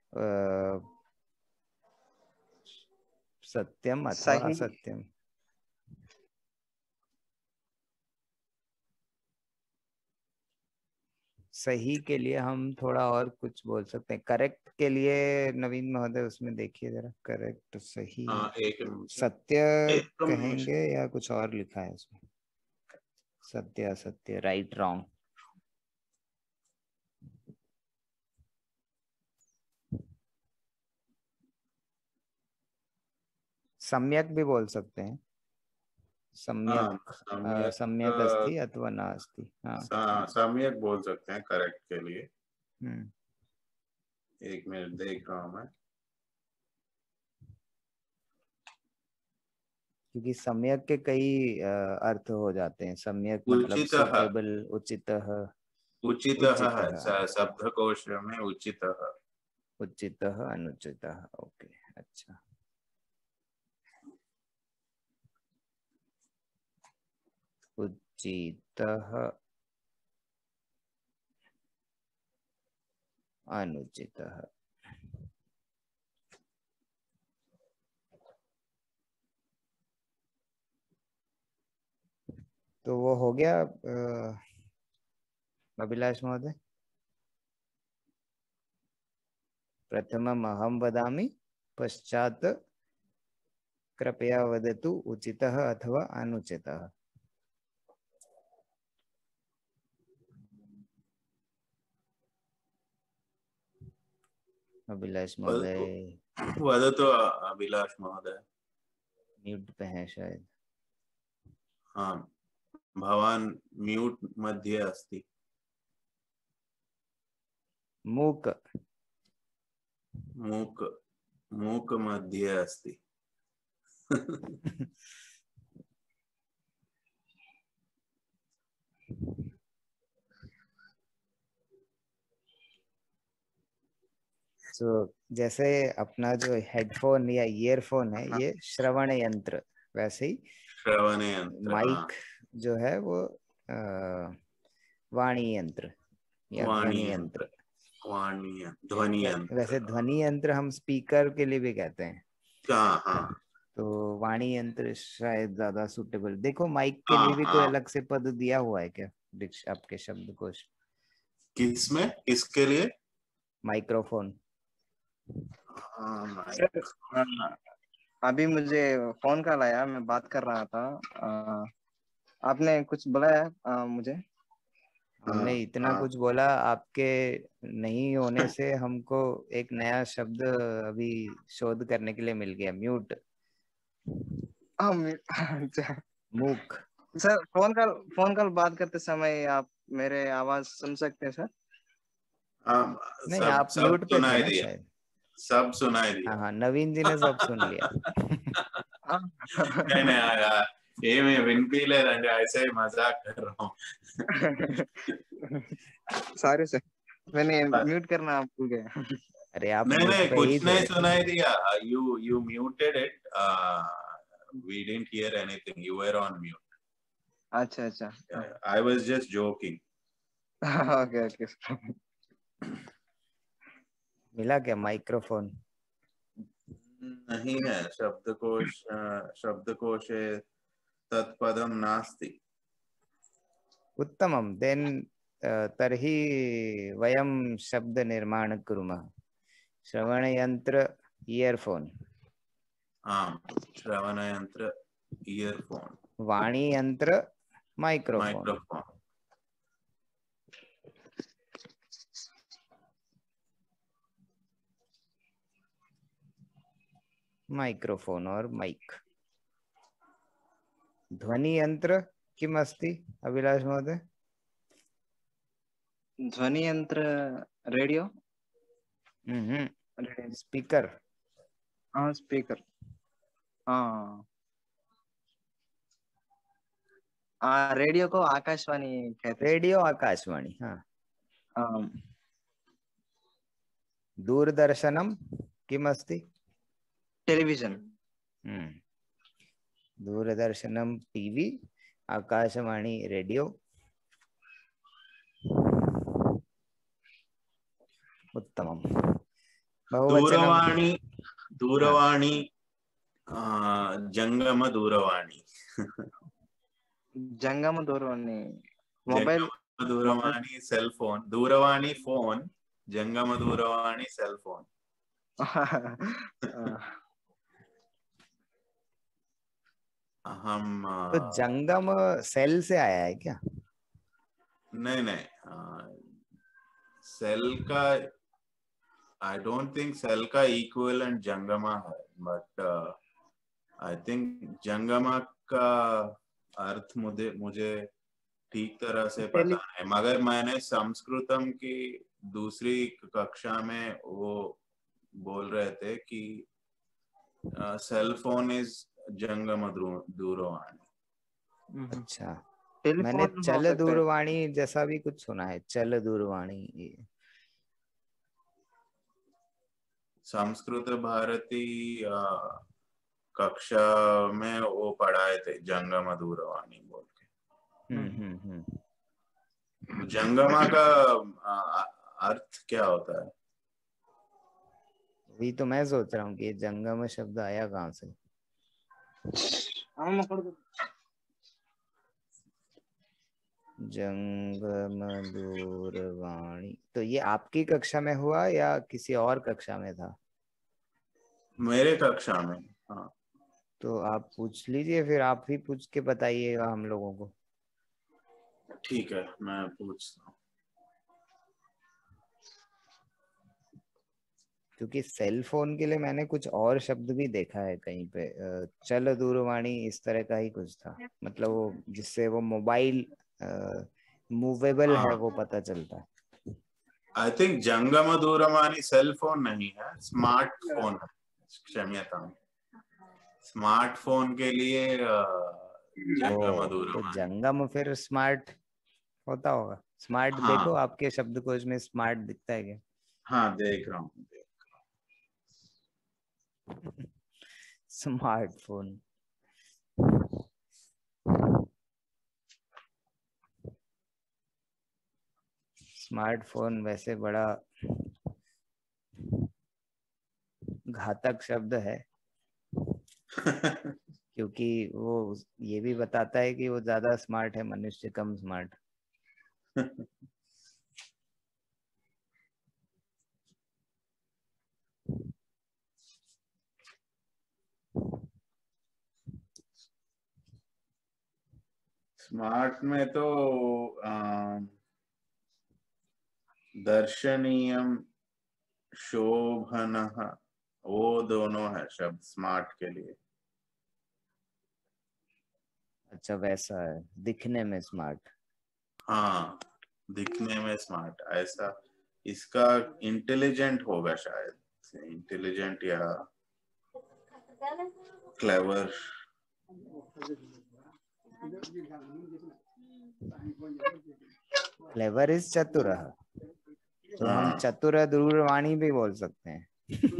सत्यम अथवा असत्यम। सही के लिए हम थोड़ा और कुछ बोल सकते हैं। करेक्ट के लिए नवीन महोदय उसमें देखिए जरा, करेक्ट सही हाँ, एक सत्य कहेंगे या कुछ और लिखा है उसमें? सत्य असत्य, राइट रॉन्ग। सम्यक भी बोल सकते हैं। सम्यक सम्यक सम्यक अस्ति अथवा नास्ति। हाँ, सम्यक बोल सकते हैं करेक्ट के लिए। हम्म एक मिनट देख रहा हूं मैं, क्योंकि सम्यक के कई अर्थ हो जाते हैं। सम्यक मतलब सुटेबल, उचितः। उचितः है शब्दकोश में, उचितः उचितः अनुचितः। ओके, अच्छा। उचितः अनुचितः। तो वो हो गया अभिलाष महोदय। प्रथमम अहम वदामि, पश्चात कृपया वदतु उचितः अथवा अनुचितः। अभिलाष महोदय वदतु। अभिलाष महोदय म्यूट पे है शायद। हाँ, भवान म्यूट मध्ये अस्ति। मूक मूक मूक मध्ये अस्ति। तो so, जैसे अपना जो हेडफोन या ईयरफोन है ये श्रवण यंत्र, वैसे ही श्रवण यंत्र माइक जो है वो वाणी यंत्र या ध्वनि यंत्र। वाणी ध्वनि यंत्र। वैसे ध्वनि यंत्र हम स्पीकर के लिए भी कहते हैं। हाँ हाँ। तो वाणी यंत्र शायद ज्यादा सुटेबल। देखो माइक के लिए भी कोई अलग से पद दिया हुआ है क्या आपके शब्दकोश? किसमें? किसके लिए? माइक्रोफोन। सर, अभी मुझे फोन कॉल आया, मैं बात कर रहा था। आ, आपने कुछ बुलाया मुझे? हमने इतना कुछ बोला, आपके नहीं होने से हमको एक नया शब्द अभी शोध करने के लिए मिल गया, म्यूट। मूक। Sir phone call phone call बात करते समय आप मेरे आवाज सुन सकते हैं सर? नहीं, आप म्यूट पे थे ना शायद। सब सुनाई दिया। हाँ हाँ, नवीन जी ने सब सुन लिया। नहीं नहीं आया, ये मैं विनपी ले रंगा, ऐसे ही मजाक कर रहा हूँ। सॉरी सर, मैंने म्यूट करना भूल गया। अरे आप नहीं नहीं कुछ नहीं थे। सुनाई दिया। You you muted it, we didn't hear anything, you were on mute. अच्छा अच्छा, I was just joking. Okay okay. मिला क्या माइक्रोफोन? नहीं है शब्दकोश, शब्दकोशे तत्पदम नास्ति। उत्तमं। देन तर्हि वयं शब्द निर्माण कुर्मः। श्रवण यंत्र ईयरफोन। आम, श्रवण यंत्र ईयरफोन। वाणी यंत्र माइक्रोफोन। माइक्रोफोन। माइक्रोफोन और माइक। ध्वनि यंत्र किम अस्ति अभिलाष महोदय? ध्वनि यंत्र रेडियो। हम्म स्पीकर। हाँ स्पीकर। हाँ हाँ रेडियो को आकाशवाणी कहते हैं। रेडियो आकाशवाणी। हाँ। हाँ दूरदर्शनम किम अस्ति? टेलीविजन। हम्म दूरदर्शनम टीवी, आकाशवाणी रेडियो। उत्तमम। दूरवाणी दूरवाणी जंगम दूरवाणी। जंगम दूरवाणी मोबाइल। जंगम दूरवाणी सेल फोन। दूरवाणी फोन, जंगम दूरवाणी सेल फोन। हम तो जंगम सेल से आया है क्या? नहीं नहीं, सेल का आई डोंट थिंक सेल का इक्विवेलेंट जंगमा है, बट आई थिंक जंगमा का अर्थ मुझे मुझे ठीक तरह से पता नहीं, मगर मैंने संस्कृतम की दूसरी कक्षा में वो बोल रहे थे कि सेल फोन इज जंगम दूरवाणी। अच्छा, मैंने चल दूरवाणी जैसा भी कुछ सुना है। चल दूरवाणी। संस्कृत भारती कक्षा में वो पढ़ाए थे जंगम दूरवाणी बोल के। हम्म हम्म जंगमा का अर्थ क्या होता है? वही तो मैं सोच रहा हूँ कि जंगम शब्द आया कहाँ से। जंगम दूरवाणी, तो ये आपकी कक्षा में हुआ या किसी और कक्षा में था? मेरे कक्षा में। हाँ तो आप पूछ लीजिए, फिर आप ही पूछ के बताइएगा हम लोगों को। ठीक है, मैं पूछता हूँ। क्योंकि सेल फोन के लिए मैंने कुछ और शब्द भी देखा है कहीं पे। चल दूरवाणी इस तरह का ही कुछ था, मतलब वो जिससे वो मोबाइल मूवेबल है वो पता चलता है। आई थिंक जंगम दूरवाणी सेल फोन नहीं है, स्मार्टफोन है। क्षम्यताम, स्मार्टफोन के लिए जंगम दूरवाणी। तो जंगम फिर स्मार्ट होता होगा। स्मार्ट हाँ। देखो आपके शब्दकोश में स्मार्ट दिखता है क्या? हाँ देख रहा हूँ। स्मार्टफोन। स्मार्टफोन वैसे बड़ा घातक शब्द है क्योंकि वो ये भी बताता है कि वो ज्यादा स्मार्ट है, मनुष्य कम स्मार्ट। स्मार्ट में तो दर्शनीयम, शोभनः, वो दोनों है शब्द स्मार्ट के लिए। अच्छा वैसा है, दिखने में स्मार्ट। हाँ दिखने में स्मार्ट, ऐसा। इसका इंटेलिजेंट होगा शायद, इंटेलिजेंट या क्लेवर। क्लेवर इज चतुर, तो हम चतुर दूरवाणी भी बोल सकते हैं।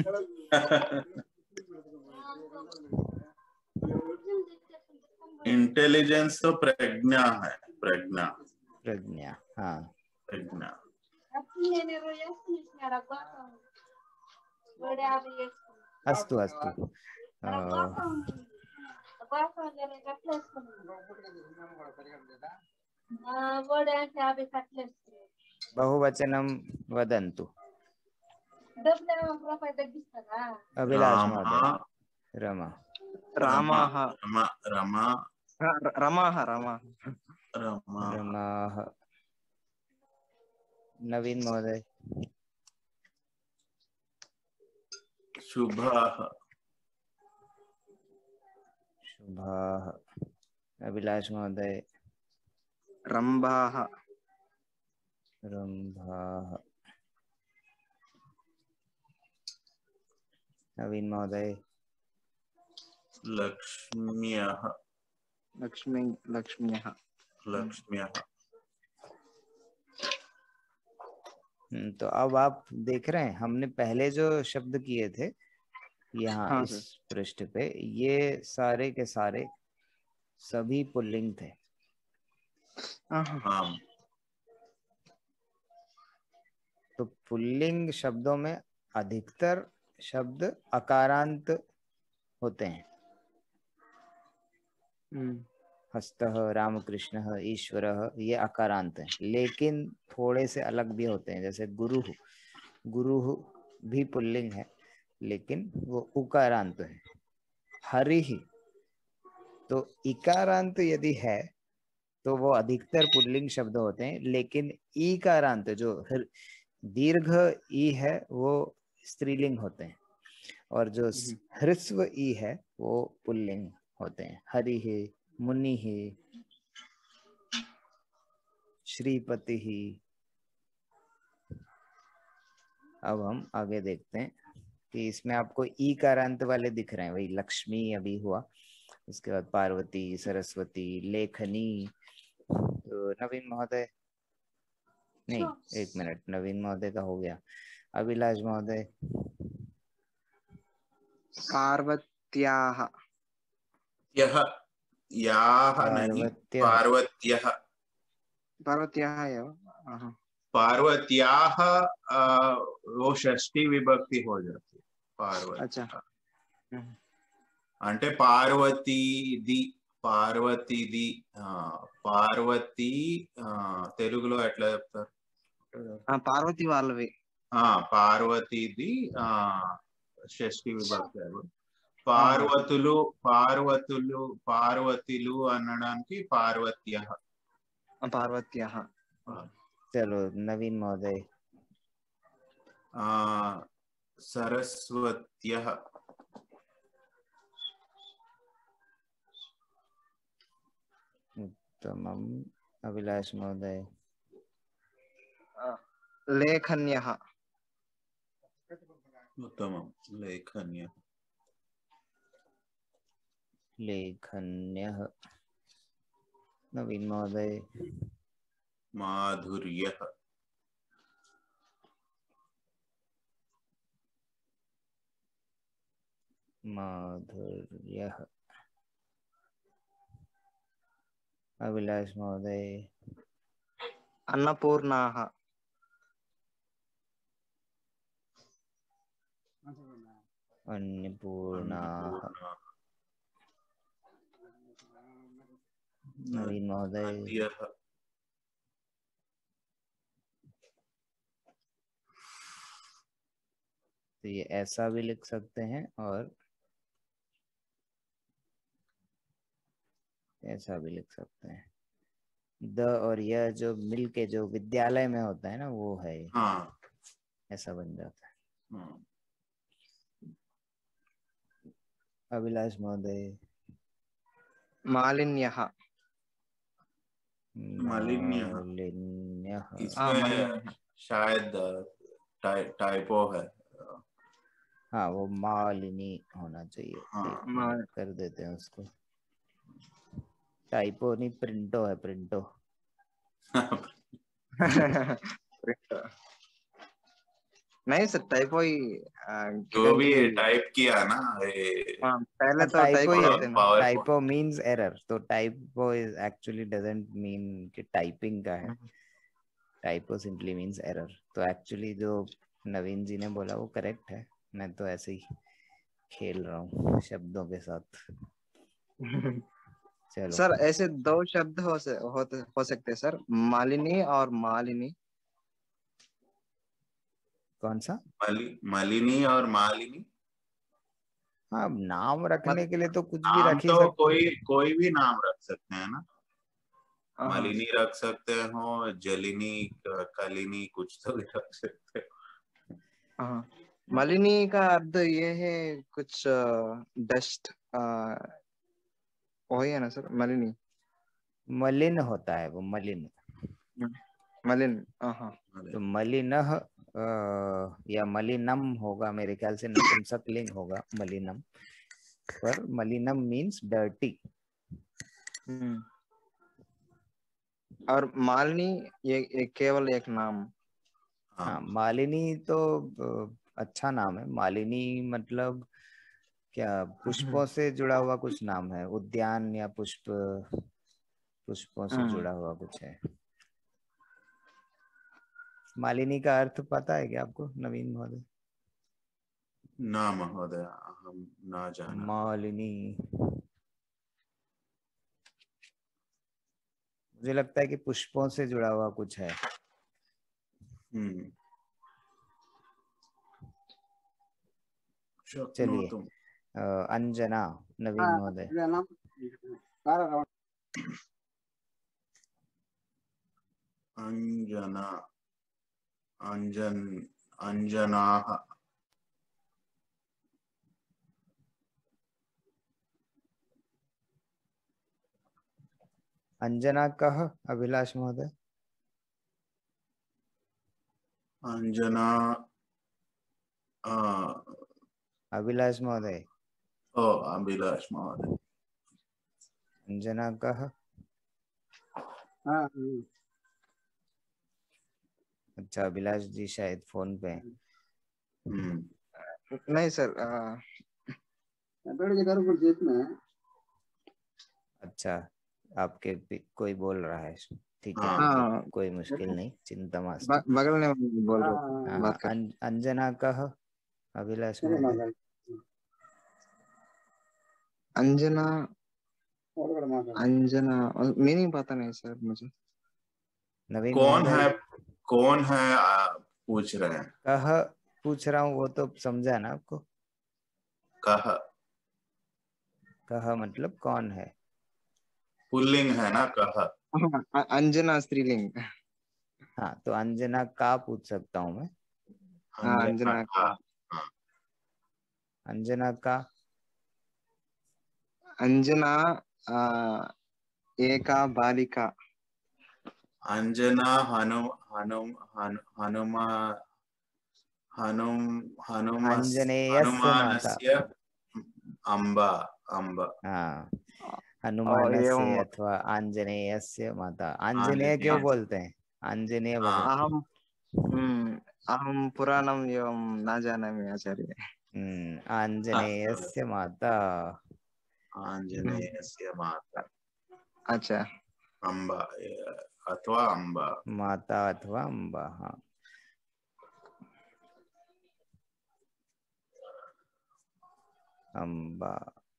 इंटेलिजेंस तो प्रज्ञा है, प्रज्ञा। प्रज्ञा, हाँ प्रज्ञा। अस्तु अस्तु। बहुवचनं वदन्तु। अभिलाष महोदय। रमा। रामाः। रमा रमा रमाः रमाः रमाः। नवीन महोदय। शुभः। रंभाः, अभिलाष महोदय। रंभाः, रंभाः, नवीन महोदय। लक्ष्म्यः, लक्ष्मी, लक्ष्म्यः, लक्ष्म्यः। तो अब आप देख रहे हैं हमने पहले जो शब्द किए थे यहाँ हाँ इस सर। पृष्ठ पे, ये सारे के सारे सभी पुल्लिंग थे। हाँ हाँ, तो पुल्लिंग शब्दों में अधिकतर शब्द अकारांत होते हैं। हम्म, हस्तः, रामकृष्णः, ईश्वरः, ये अकारांत हैं, लेकिन थोड़े से अलग भी होते हैं। जैसे गुरुः, गुरुः भी पुल्लिंग है लेकिन वो उकारांत है। हरिः, तो इकारांत यदि है तो वो अधिकतर पुल्लिंग शब्द होते हैं, लेकिन ईकारांत जो दीर्घ ई है वो स्त्रीलिंग होते हैं, और जो ह्रस्व ई है वो पुल्लिंग होते हैं। हरि है, मुनि है, श्रीपति ही। अब हम आगे देखते हैं कि इसमें आपको ई कारांत वाले दिख रहे हैं। वही लक्ष्मी अभी हुआ, उसके बाद पार्वती, सरस्वती, लेखनी। तो नवीन महोदय, नहीं एक मिनट, नवीन महोदय का हो गया। अभिलाष महोदय। पार्वत्याः, यः, याः नहीं, पार्वत्य, पार्वत्यः। पार्वत्याः एव। हाँ। पार्वत्याः आ, वो षष्ठी विभक्ति हो जाती है। पार्वती, अच्छा। అంటే పార్వతీ ది, పార్వతీ ది, పార్వతి తెలుగులో ఎట్లా చెప్తారు? పార్వతి వాళ్ళవి. పార్వతీది షష్ఠి విభక్తి. పార్వతులు, పార్వతులు, పార్వతులు అనడానికి పార్వత్యః. పార్వత్యః. चलो नवीन महोदय। सरस्वत्यः। उत्तमम्। अभिलाष महोदय। लेखन्यः। उत्तमं। लेखन्यः। लेखन्यः। नवीन महोदय। माधुर्यः। माधुर्यः। अभिलाष महोदय। अन्नपूर्णाः। अन्नपूर्णाः। नवीन महोदय। तो ये ऐसा भी लिख सकते हैं और ऐसा भी लिख सकते हैं। द और यह जो मिलके जो विद्यालय में होता है ना, वो है। हाँ, ऐसा बन जाता है। हाँ। अभिलाष महोदय। मालिन्यः। मालिन्यः। मालिन्यः। इसमें शायद टाइपो है। हाँ, वो मालिनी होना चाहिए। हाँ। कर देते हैं उसको। टाइपो नहीं, प्रिंटो है, प्रिंटो। नहीं सर, टाइपो ही। जो भी टाइप किया ना, हाँ, पहले तो टाइप करते हैं। टाइपो मींस एरर, तो typo is actually doesn't mean कि टाइपिंग का है। Typo simply means error. तो एक्चुअली जो नवीन जी ने बोला वो करेक्ट है। मैं तो ऐसे ही खेल रहा हूँ शब्दों के साथ। चलो सर, ऐसे दो शब्द हो से, होते हो सकते सर, मालिनी और मालिनी। कौन सा? माली, मालिनी और मालिनी। हाँ, नाम रखने के लिए तो कुछ भी नाम रख ही तो सकते। कोई कोई भी नाम रख सकते हैं ना। हाँ। मालिनी रख सकते हो, जलिनी, कलिनी, कुछ तो भी रख सकते हो। हाँ, मालिनी का अर्थ ये है कुछ डस्ट वही है ना सर, मलिनी? मलिन होता है वो, मलिन। मलिन, हाँ। तो मलिनः अ, या मलिनम होगा, मेरे ख्याल से नपुंसक लिंग होगा मलिनम, पर मलिनम मीन्स डर्टी। और मालिनी ये, ये केवल एक नाम? हाँ, मालिनी तो अ, अच्छा नाम है। मालिनी मतलब क्या, पुष्पों से जुड़ा हुआ कुछ नाम है, उद्यान या पुष्प, पुष्पों से जुड़ा हुआ कुछ है। मालिनी का अर्थ पता है क्या आपको नवीन महोदय? न महोदय, अहं न जानामि। मालिनी, मुझे लगता है कि पुष्पों से जुड़ा हुआ कुछ है। हम्म, चलिए, शक्नोतुम्। अ, अंजना, नवीन महोदय। अंजना, अंजन, अंजनाः। अंजना कह, अभिलाष महोदय। अंजना, आ, अभिलाष महोदय, ओ अभिलाष महोदय। अंजना कह। अच्छा, अभिलाष जी शायद फोन पे हैं। हम्म, नहीं सर, अच्छा, आपके भी कोई बोल रहा है, ठीक है, हाँ, ठीक है, हाँ, कोई मुश्किल नहीं, चिंता मत। ब- बगल में बोल रहे थे, हाँ, बात कर। अं, अंजना कह, अभिलाष महोदय। अंजना, अंजना मीनिंग पता नहीं सर मुझे। नवीन कौन महोदय, है, कौन है, आ, पूछ रहे हैं। कह पूछ रहा हूँ, वो तो समझा ना आपको? कह कह मतलब कौन है। पुल्लिंग है ना, कह। हाँ, अ- अंजना स्त्रीलिंग। हाँ, तो अंजना का पूछ सकता हूँ मैं। हाँ, अंजना अंजना का। का। हाँ, अंजना का, अंजना आ, एका बालिका। अंजना हनु हनुम हनु हनुमा हनुम हनुमस् आंजनेयस्य माता। हनुमानस्य अम्बा, अम्ब। हाँ, और ये हनुमानस्य अथवा आंजनेयस्य माता। आंजनेय क्यों आंजनेय। बोलते हैं? आंजनेय हाँ, भगवान। अहम हम्म अहम पुराणम एवं न जानामि आचार्य। हम्म, हाँ, आंजनेयस्य माता। आंजनेयस्य माता अच्छा। अम्बा, अथवा अम्बा। माता अथवा अम्बा, हाँ। अम्बा,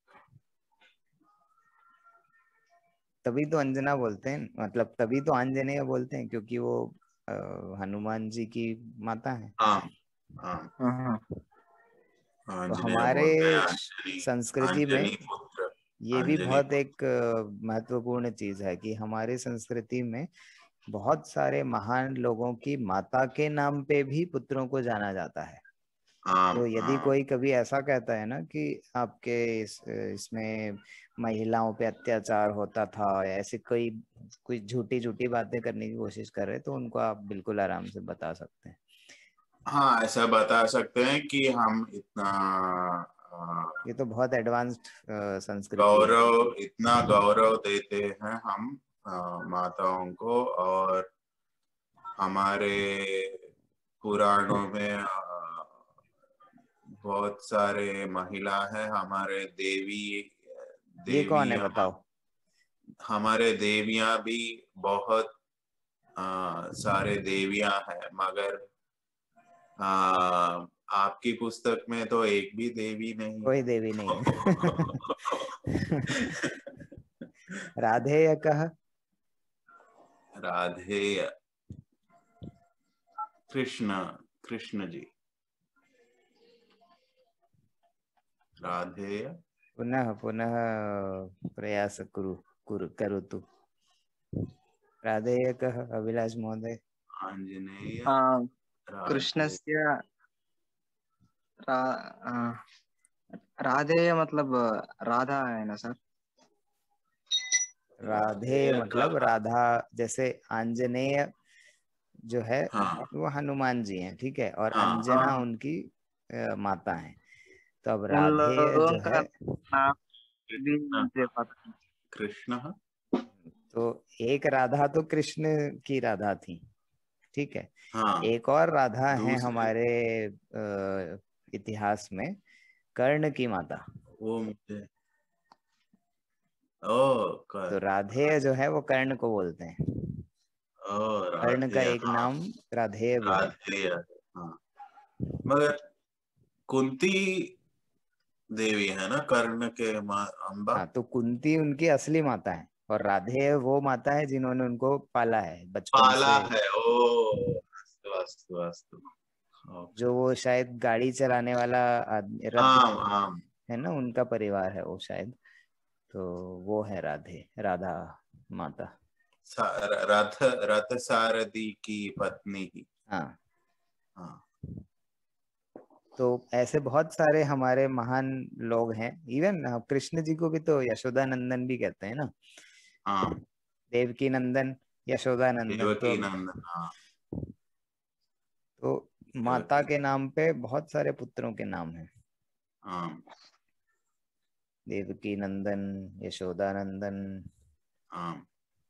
तभी तो अंजना बोलते हैं, मतलब तभी तो आंजनेय बोलते हैं, क्योंकि वो अ, हनुमान जी की माता है। हाँ, हाँ, हाँ, तो आंजनेय हमारे बोलते हैं, अंजनी, संस्कृति अंजनी में पुत्र, ये भी अंजनी बहुत एक पुत्र। अ, महत्वपूर्ण चीज है कि हमारे संस्कृति में बहुत सारे महान लोगों की माता के नाम पे भी पुत्रों को जाना जाता है। हाँ, तो यदि हाँ, कोई कभी ऐसा कहता है ना कि आपके इस, इसमें महिलाओं पे अत्याचार होता था, या ऐसे कोई कोई झूठी झूठी बातें करने की कोशिश कर रहे, तो उनको आप बिल्कुल आराम से बता सकते हैं। हाँ, ऐसा बता सकते हैं कि हम इतना आ, ये तो बहुत एडवांस्ड संस्कृति है। गौरव, इतना गौरव देते हैं हम आ, माताओं को। और हमारे पुराणों में आ, बहुत सारे महिला है, हमारे देवी, ये कौन है देवियां, बताओ? हमारे देवियां भी बहुत आ, सारे देवियां हैं, मगर आ, आपकी पुस्तक में तो एक भी देवी नहीं कोई है। देवी नहीं है। राधेय कह। राधेय, कृष्ण, कृष्ण जी। राधेय, पुनः पुनः प्रयास कुरु कुरु करोतु। राधेय कह, अभिलाष महोदय। आंजनेय, हाँ, राधेय। कृष्णस्य रा, आ, राधेय मतलब राधा है ना सर? राधे मतलब राधा, जैसे आंजनेय जो है हाँ वो हनुमान जी हैं, ठीक है, और हाँ अंजना हाँ उनकी अ, माता है। तो अब उन राधेय लोगों जो का है, नाम भी कृष्ण मुझे पता है। कृष्ण तो एक राधा तो कृष्ण की राधा थी, ठीक है। हाँ एक और राधा है दूसरे हमारे अ, इतिहास में, कर्ण की माता। वो मुझे ओ तो कर राधेय जो है वो कर्ण को बोलते हैं। ओ कर्ण का राधे एक हाँ नाम राधेय भी है। राधे हाँ मगर कुंती देवी है ना कर्ण के माँ अम्बा हाँ, तो कुंती उनकी असली माता है, और राधेय वो माता है जिन्होंने उनको पाला है बचपन पाला से। है ओ अस्तु अस्तु अस्तु ओके जो वो शायद गाड़ी चलाने वाला आदमी, रथ आम आम है ना, उनका परिवार है वो शायद। तो वो है राधे, राधा माता। सा- रथ रथ सारथी की पत्नी ही हाँ, हाँ तो ऐसे बहुत सारे हमारे महान लोग हैं। इवन कृष्ण जी को भी तो यशोदा नंदन भी कहते हैं ना, हाँ देवकी नंदन, यशोदा नंदन। तो देवकी अब नंदन हाँ तो माता देवकी के नाम पे बहुत सारे पुत्रों के नाम हैं, हाँ देवकी नंदन, यशोदा नंदन। हाँ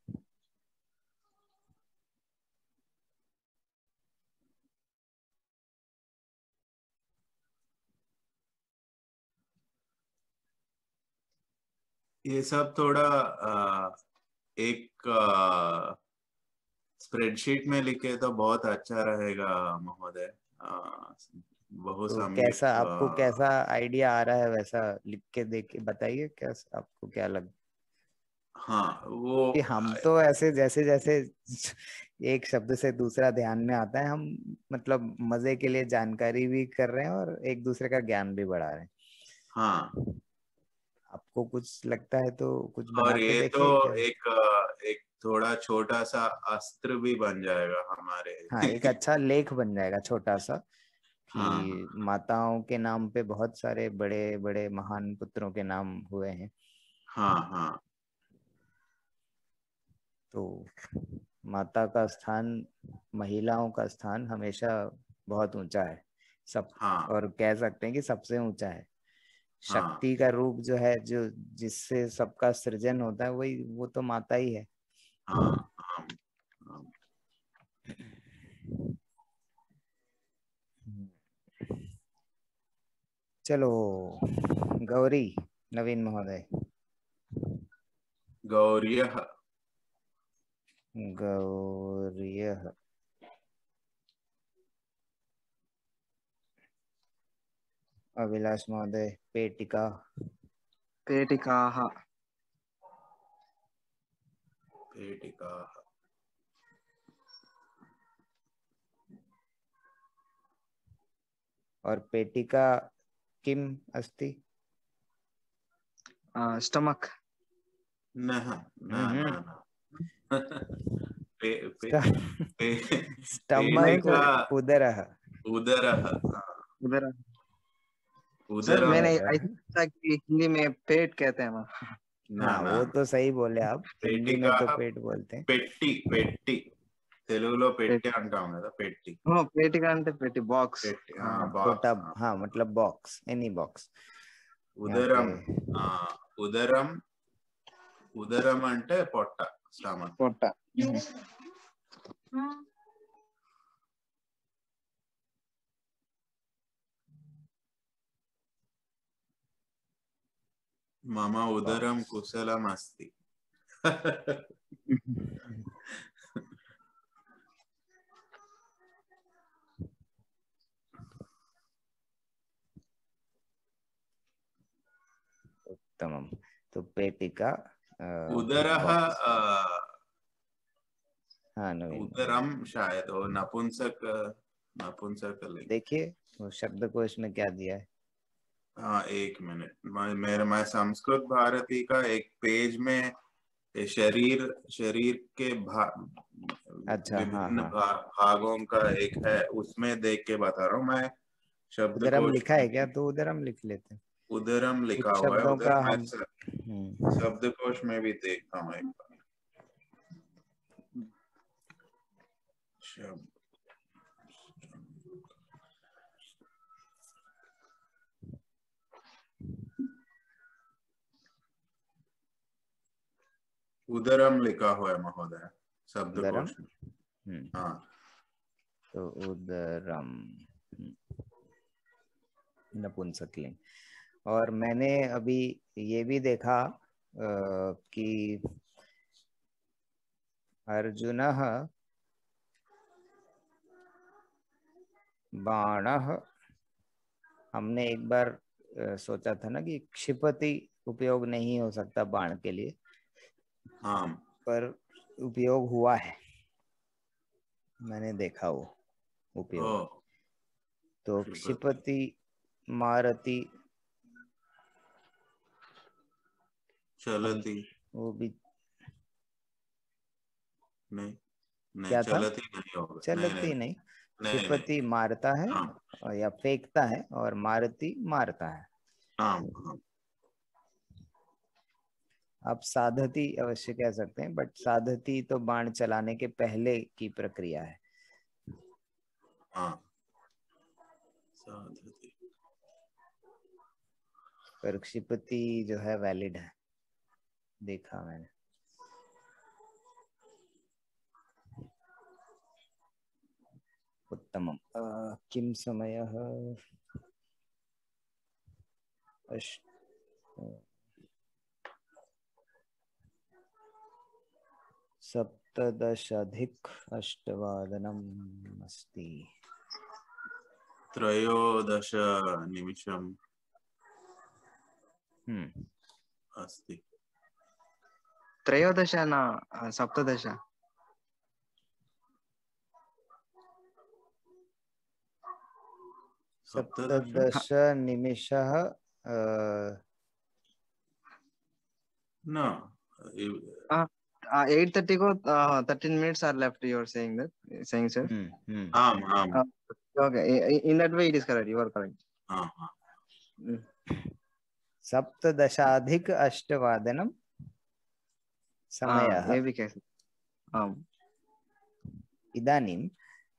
ये सब थोड़ा आ, एक स्प्रेडशीट में लिखे तो बहुत अच्छा रहेगा महोदय आ, बहु तो कैसा सम्यक आपको, आ, कैसा आइडिया आ रहा है, वैसा लिख के देख के बताइए, क्या आपको क्या लग। हाँ वो कि हम तो ऐसे जैसे जैसे एक शब्द से दूसरा ध्यान में आता है, हम मतलब मजे के लिए जानकारी भी कर रहे हैं और एक दूसरे का ज्ञान भी बढ़ा रहे हैं। हाँ आपको कुछ लगता है तो कुछ बना और के ये तो देखिए क्या। एक आ, एक थोड़ा छोटा सा अस्त्र भी बन जाएगा हमारे हाँ, एक अच्छा लेख बन जाएगा छोटा सा, हाँ कि माताओं के नाम पे बहुत सारे बड़े बड़े महान पुत्रों के नाम हुए हैं। हाँ हाँ तो माता का स्थान, महिलाओं का स्थान हमेशा बहुत ऊंचा है सब, हाँ और कह सकते हैं कि सबसे ऊंचा है। हाँ शक्ति का रूप जो है, जो जिससे सबका सृजन होता है, वही वो तो माता ही है। हाँ हाँ हाँ चलो, गौरी, नवीन महोदय। गौर्यः गौर्यः, अभिलाष महोदय। पेटिका। पेटिकाः पेटिकाः और पेटिका किम अस्ति। स्टमक न न न हम्म न पे, पे, पे, स्टमक पेटिका उदरः। उदरः उधर। सर उदरम मैंने उदरः। ऐसा सोचा कि हिंदी में पेट कहते हैं वहाँ। न हाँ, न वो तो सही बोले आप, हिंदी में तो पेटिकाः पेट बोलते हैं। పెట్టి పెట్టి తెలుగులో पेट పెట్టి అంటాం కదా పెట్టి हाँ पेटिका అంటే पेटी बॉक्स। పెట్టి हाँ छोटा, బాక్స్ हाँ मतलब बॉक्स, एनी बॉक्स यहाँ पे। ఉదరం ఆ ఉదరం ఉదరం అంటే పొట్ట స్టమక్ पोटा। మమ ఉదరం बॉक्स। కుశలం అస్తి उत्तमम। तो पेटिका उदरः बॉक्स। आ, हाँ नवीन महोदय, उदरम शायद वो नपुंसक नपुंसक लिंग देखिए वो शब्दकोश में क्या दिया है। हाँ एक मिनट मैं मेरे मैं संस्कृत भारती का एक पेज में ये शरीर शरीर के भा, अच्छा, हाँ विभिन्न हाँ। भा, भागों का एक है उसमें देख के बता रहा हूँ मैं उधर हम शब्दकोश लिखा में है क्या, नहीं तो उधर हम लिख लेते हैं। उदरम लिखा कुछ हुआ है शब्दों उधर, का मैं हम स- हम्म, शब्दकोश में भी देखता हूँ एक बार। शब्द उदरम लिखा हुआ है महोदय उदरम। शब्दकोश में। हम्म, हाँ तो उदरम हम्म, नपुंसकलिंग। और मैंने अभी ये भी देखा अ, कि अर्जुनः बाणः, हमने एक बार अ, सोचा था ना कि क्षिपति उपयोग नहीं हो सकता बाण के लिए, हाँ पर उपयोग हुआ है, मैंने देखा वो ओ उपयोग। तो क्षिपति क्षिपति, मारती, हम चलती वो भी नहीं नहीं क्या था, चलती नहीं होगा, नहीं नहीं चलती नहीं, नहीं नहीं क्षिपति मारता है हाँ और या फेंकता है, और मारती मारता है। हाँ हाँ आप साधती अवश्य कह सकते हैं, बट साधती तो बाण चलाने के पहले की प्रक्रिया है। हाँ साधती पर क्षिपति जो है वैलिड है, देखा मैंने। उत्तमम। अ, किम समयः अष्ट सप्तदशाधिक अष्टवादनम् अस्ति। त्रयोदश निमिषम् हम्म, अस्ति। त्रयोदश न अ, सप्तदश। सप्तदश हाँ, सप्तदश निमिषः अ, no uh, uh, eight thirty को uh, thirteen minutes are left, you are saying that, saying sir. हम्म हम्म आम आम Uh, okay, i- in that way it is correct, you are correct. हाँ हाँ Mm. सप्तदशाधिक अष्टवादनम् हाँ समयः। ये भी कह सकते। हाँ इदानीं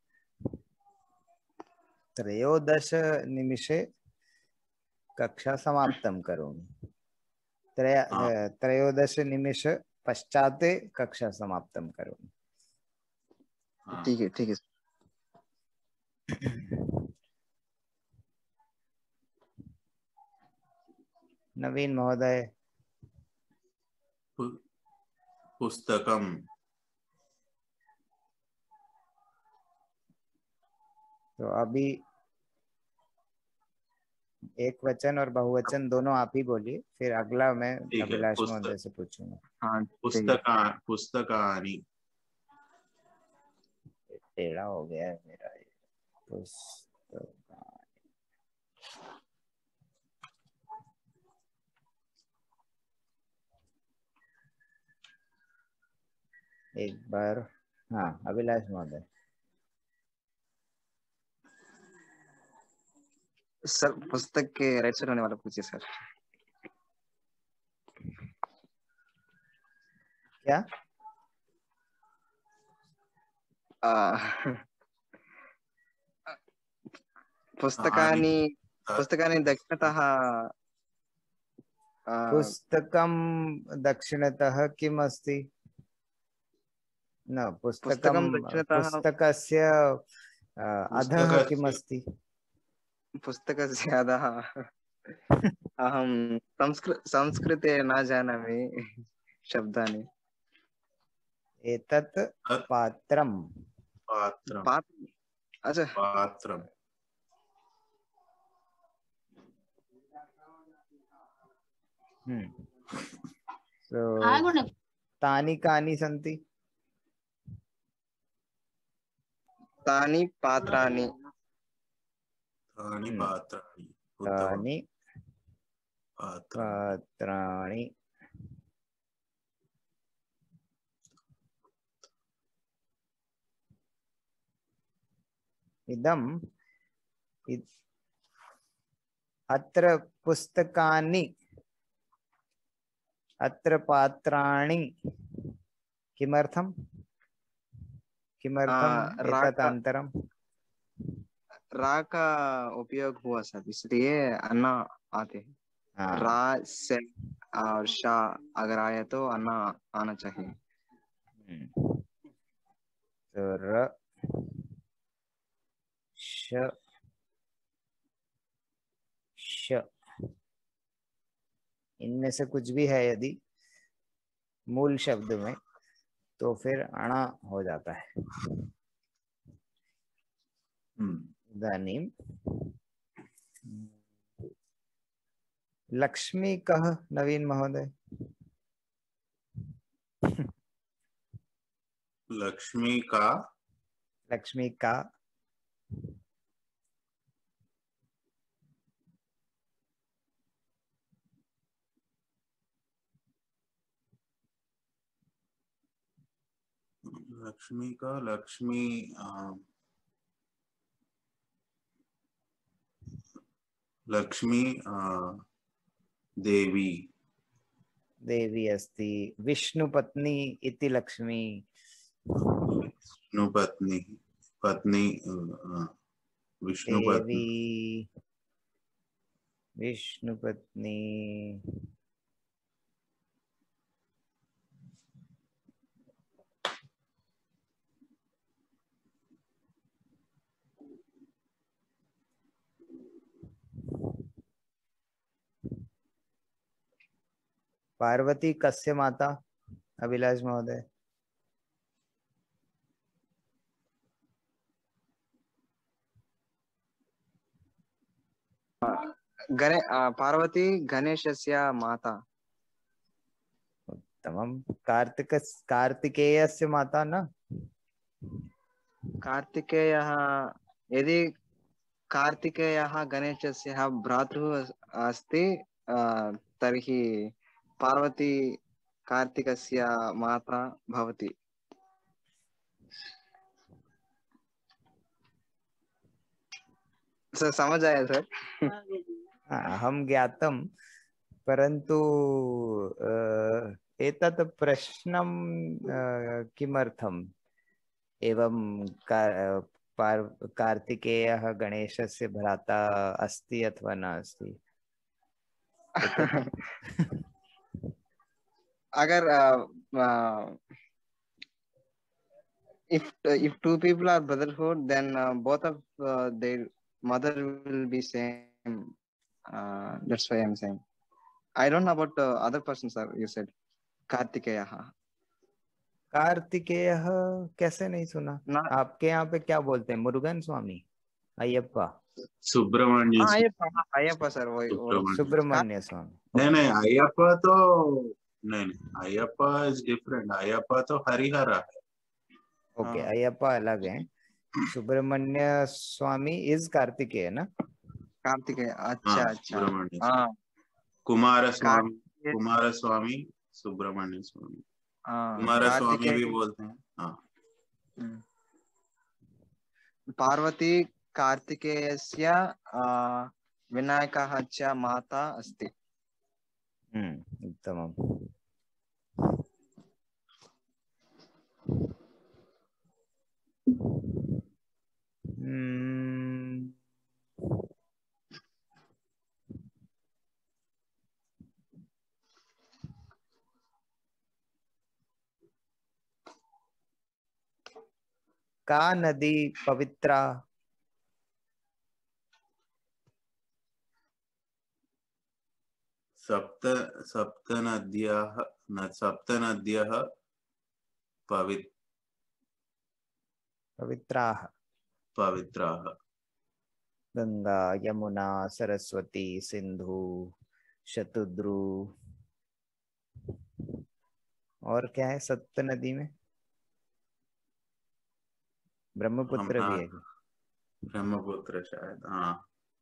त्रयोदश निमिषे कक्षा समाप्तं करोमि। त्रय हाँ त्रयोदश निमिष पश्चात् कक्षा समाप्तं करोमि। हाँ ठीक है ठीक है। नवीन महोदय, पु- पुस्तकम तो अभी एक वचन और बहुवचन दोनों आप ही बोलिए, फिर अगला मैं ठीक है अभिलाष पुस्तक महोदय से पूछूंगा। हाँ ठीक है। पुस्तका पुस्तकानि टेढ़ा हो गया है मेरा ये। पुस्तक, एक बार, हाँ अभिलाष महोदय। सर पुस्तक के राइट साइड होने वाला पूछिए सर। क्या? आ, तानि पुस्तकानि पुस्तकानि दक्षिणतः आ, पुस्तकं दक्षिणतः किम् अस्ति? न, पुस्तकं पुस्तकं दक्षिणतः पुस्तकस्य अ, अधः किम् पुस्तकस्य अस्ति? पुस्तकस्य अधः अहं संस्कृत संस्कृते न जानामि शब्दानि। एतत् तत् पात्रम्। पात्रं पात्र, अच्छा पात्रं हम्म so, तानि कानि सन्ति? तानि पात्राणि। तानि हम्म, पात्राणि उत्तमं तानि पात्राणि पात्राणि। इदम् इ- अत्र पुस्तकानि, अत्र पात्राणि, किमर्थम किमर्थम रा एतत् का अंतरम? रा का उपयोग हुआ सर, इसलिए अन्ना आते हैं। हाँ, रा से और शा अगर आया तो अन्ना आना चाहिए। तो र श श इनमें से कुछ भी है यदि मूल शब्द में, तो फिर अणा हो जाता है। इदानीं लक्ष्मी कह नवीन महोदय? लक्ष्मी का लक्ष्मी का लक्ष्मी का लक्ष्मी आ, लक्ष्मी आ, देवी देवी अस्ति। विष्णुपत्नी इति लक्ष्मी। विष्णुपत्नी पत्नी विष्णुपत्नी देवी विष्णुपत्नी पार्वती कस्य माता? अभिलाष महोदय? गणे पार्वती गणेशस्य माता। उत्तमं। कार्तिक कार्तिकेयस्य माता न? कार्तिकेयः, यदि कार्तिकेयः गणेशस्य भ्रातुः अस्ति तर्हि पार्वती कार्तिकस्य माता भवति। सर समझ आया सर? अहं ज्ञातं, परन्तु एतत् प्रश्नं किमर्थम् एवं कार्तिकेयः गणेशस्य भ्राता अस्ति अथवा न अस्ति? अगर if if two people are brotherhood, then uh, both of uh, their mother will be same. Uh, that's why I'm saying. I don't know about uh, other persons, sir. You said Kartikeya. कार्तिकेयः कैसे नहीं सुना? ना आपके यहाँ पे क्या बोलते हैं? मुरुगन स्वामी, अयप्पा, सुब्रमण्य हाँ अयप्पा, अयप्पा सर, वही वही सुब्रमण्य स्वामी। नहीं नहीं अयप्पा तो नहीं नहीं अयप्पा इज डिफरेंट। अयप्पा तो हरिहरा है। ओके, अयप्पा अलग है। सुब्रमण्य स्वामी इज कार्तिकेय ना? कार्तिकेय, अच्छा अच्छा। हाँ, कुमार स्वामी, कुमार स्वामी, सुब्रमण्य स्वामी, कुमार स्वामी भी बोलते हैं। हाँ, पार्वती कार्तिकेयस्य विनायकः च माता अस्ति। हम्म, उत्तमम्। हम्म, का नदी पवित्रा? सप्त सप्त नद्याः सप्त नद्यः पवित्र पवित्राः पवित्राः। गंगा, यमुना, सरस्वती, सिंधु, शतुद्रु, और क्या है सप्त नदी में? ब्रह्मपुत्र भी है। ब्रह्मपुत्र शायद, हाँ।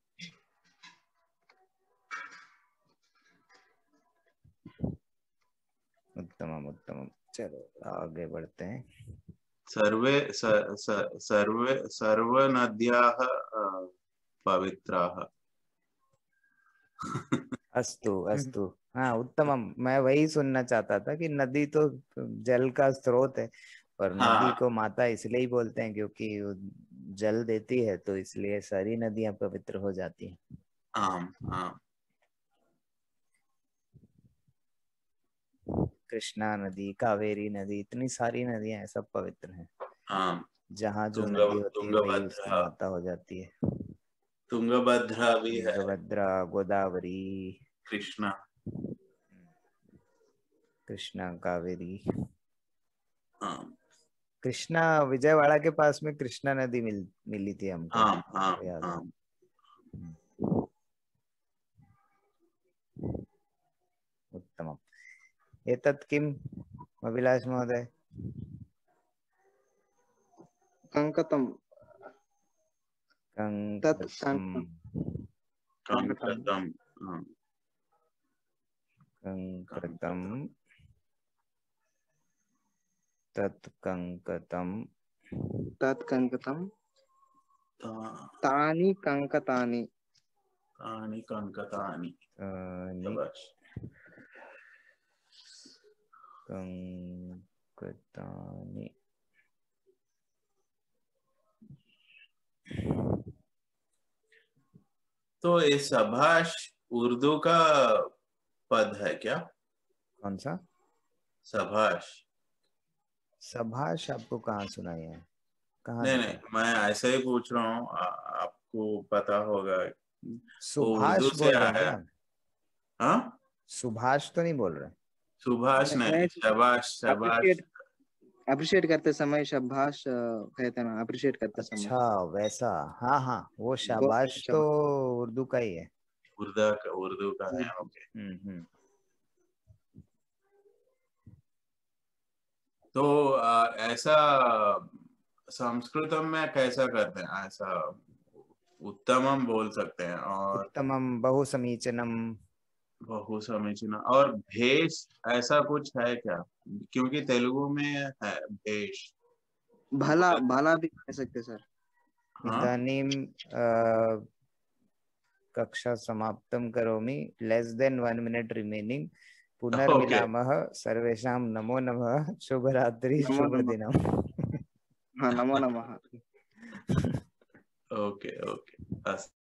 उत्तम उत्तम। चलो आगे बढ़ते हैं। सर्वे स, स, सर्वे सर्व नद्याः पवित्राः। अस्तु अस्तु, हाँ उत्तमम। मैं वही सुनना चाहता था कि नदी तो जल का स्रोत है, और हाँ नदी को माता इसलिए ही बोलते हैं क्योंकि वो जल देती है, तो इसलिए सारी नदियां पवित्र हो जाती हैं। हाँ हाँ कृष्णा नदी, कावेरी नदी, इतनी सारी नदियां हैं, सब पवित्र हैं। हाँ। जहाँ जो तुंग नदी होती है वही उसकी तुंगभद्रा, माता हो जाती है। तुंगभद्रा भी है, तुंगभद्रा, गोदावरी, कृष्णा। कृष्णा, कावेरी। हाँ कृष्णा, विजयवाड़ा के पास में कृष्णा नदी मिल मिली थी हमको, हाँ हाँ तो याद है। हाँ। उत्तमम्। एतत् किम् अभिलाष महोदय? कंकतम, तत् कंकतम, कंकतम, हाँ। कंकतम, तत् कंकतम, तत् कंकतम, ता- तानि कंकतानि, तानि कंकतानि। तानि शाबाश। कंकतानि। तो ये शाबाश उर्दू का पद है क्या? कौन सा? शाबाश। सभाष आपको कहाँ सुनाई है? कहाँ नहीं देखा? नहीं, मैं ऐसे ही पूछ रहा हूँ, आ- आपको पता होगा। वो उर्दू सुभाष से बोल रहे हैं आया। क्या? हाँ, सुभाष तो नहीं बोल रहे? सुभाष नहीं, शाबाश शाबाश। अप्रिशिएट अप्रिशिएट करते समय शाबाश अ, कहते हैं ना, अप्रिशिएट करते समय। अच्छा वैसा, हाँ हाँ, वो वो शाबाश तो उर्दू का ही है। उर्दू का उर्दू का है, ओके। हम्म हम्म। तो आ, ऐसा संस्कृतम में कैसा करते हैं? ऐसा उत्तमम बोल सकते हैं, और उत्तमम, बहु समीचीनम। बहु समीचीन, और भेष ऐसा कुछ है क्या? क्योंकि तेलुगु में है भेष। भला, भला भी कह सकते सर। हाँ इदानीम अ, कक्षा समाप्तं करोमि, less than one minute remaining. Okay पुनर्मिलामः, सर्वेषां नमो नमः, शुभ रात्रि, नमो शुभ नमः। दिनम्। हाँ, नमो नमः। Okay okay.